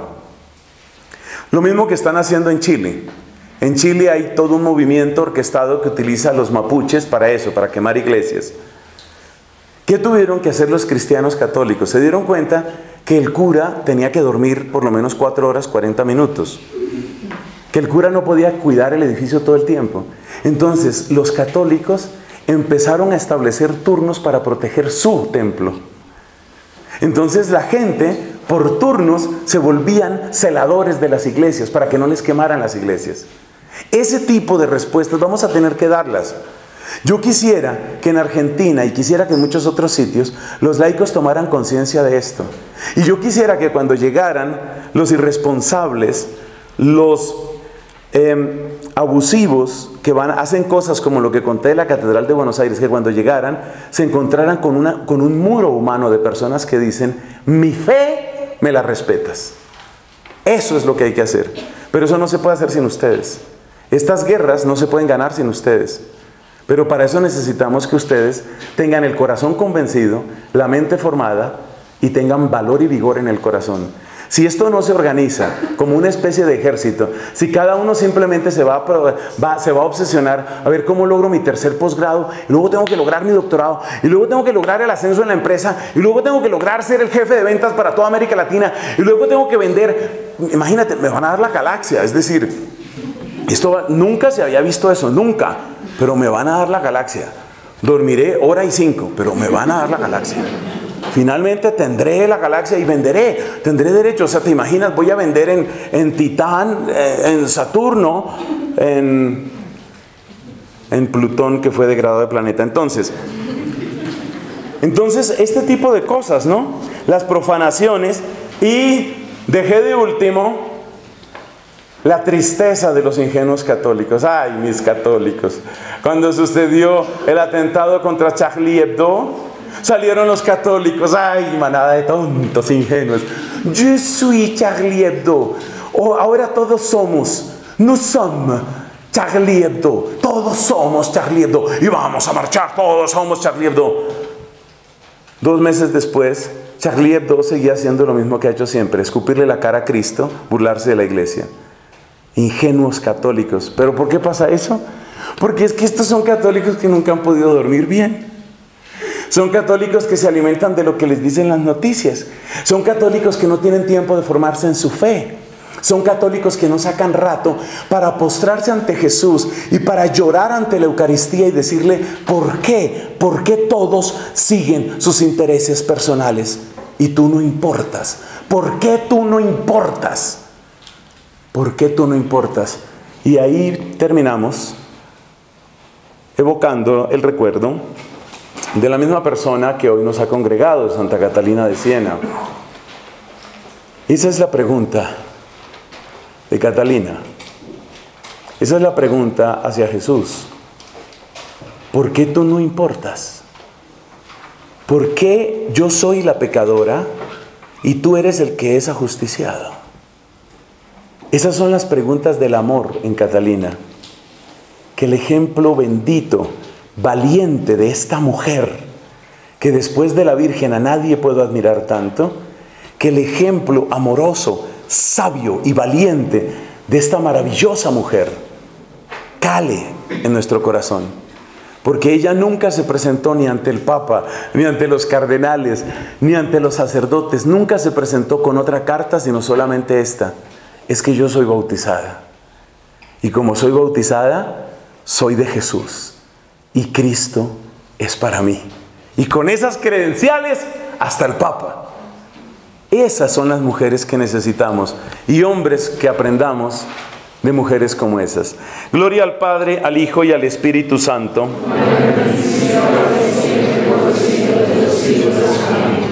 Lo mismo que están haciendo en Chile. En Chile hay todo un movimiento orquestado que utiliza a los mapuches para eso, para quemar iglesias. ¿Qué tuvieron que hacer los cristianos católicos? Se dieron cuenta que el cura tenía que dormir por lo menos cuatro horas, cuarenta minutos. Que el cura no podía cuidar el edificio todo el tiempo. Entonces, los católicos empezaron a establecer turnos para proteger su templo. Entonces, la gente, por turnos, se volvían celadores de las iglesias para que no les quemaran las iglesias. Ese tipo de respuestas vamos a tener que darlas. Yo quisiera que en Argentina y quisiera que en muchos otros sitios los laicos tomaran conciencia de esto. Y yo quisiera que cuando llegaran los irresponsables, los eh, abusivos que van, hacen cosas como lo que conté de la Catedral de Buenos Aires, que cuando llegaran se encontraran con, una, con un muro humano de personas que dicen: mi fe me la respetas. Eso es lo que hay que hacer. Pero eso no se puede hacer sin ustedes. Estas guerras no se pueden ganar sin ustedes. Pero para eso necesitamos que ustedes tengan el corazón convencido, la mente formada y tengan valor y vigor en el corazón. Si esto no se organiza como una especie de ejército, si cada uno simplemente se va, a, va, se va a obsesionar a ver cómo logro mi tercer posgrado, y luego tengo que lograr mi doctorado, y luego tengo que lograr el ascenso en la empresa, y luego tengo que lograr ser el jefe de ventas para toda América Latina, y luego tengo que vender, imagínate, me van a dar la galaxia. Es decir, esto va, nunca se había visto eso, nunca. Pero me van a dar la galaxia. Dormiré hora y cinco, pero me van a dar la galaxia. Finalmente tendré la galaxia y venderé. Tendré derecho. O sea, ¿te imaginas? Voy a vender en, en Titán, en Saturno, en, en Plutón, que fue degradado de planeta. Entonces, entonces, este tipo de cosas, ¿no? Las profanaciones. Y dejé de último la tristeza de los ingenuos católicos. Ay, mis católicos. Cuando sucedió el atentado contra Charlie Hebdo, salieron los católicos. Ay, manada de tontos ingenuos. Je suis Charlie Hebdo. O ahora todos somos. Nous sommes Charlie Hebdo. Todos somos Charlie Hebdo. Y vamos a marchar, todos somos Charlie Hebdo. Dos meses después, Charlie Hebdo seguía haciendo lo mismo que ha hecho siempre. Escupirle la cara a Cristo, burlarse de la iglesia. Ingenuos católicos. ¿Pero por qué pasa eso? Porque es que estos son católicos que nunca han podido dormir bien. Son católicos que se alimentan de lo que les dicen las noticias. Son católicos que no tienen tiempo de formarse en su fe. Son católicos que no sacan rato para postrarse ante Jesús y para llorar ante la Eucaristía y decirle, ¿por qué? ¿Por qué todos siguen sus intereses personales? Y tú no importas. ¿Por qué tú no importas? ¿Por qué tú no importas? Y ahí terminamos evocando el recuerdo de la misma persona que hoy nos ha congregado, Santa Catalina de Siena. Esa es la pregunta de Catalina. Esa es la pregunta hacia Jesús. ¿Por qué tú no importas? ¿Por qué yo soy la pecadora y tú eres el que es ajusticiado? Esas son las preguntas del amor en Catalina. Que el ejemplo bendito, valiente de esta mujer, que después de la Virgen a nadie puedo admirar tanto, que el ejemplo amoroso, sabio y valiente de esta maravillosa mujer cale en nuestro corazón, porque ella nunca se presentó ni ante el Papa, ni ante los cardenales, ni ante los sacerdotes, nunca se presentó con otra carta sino solamente esta: es que yo soy bautizada, y como soy bautizada soy de Jesús y Cristo es para mí, y con esas credenciales hasta el Papa. Esas son las mujeres que necesitamos y hombres que aprendamos de mujeres como esas. Gloria al Padre, al Hijo y al Espíritu Santo. Amén.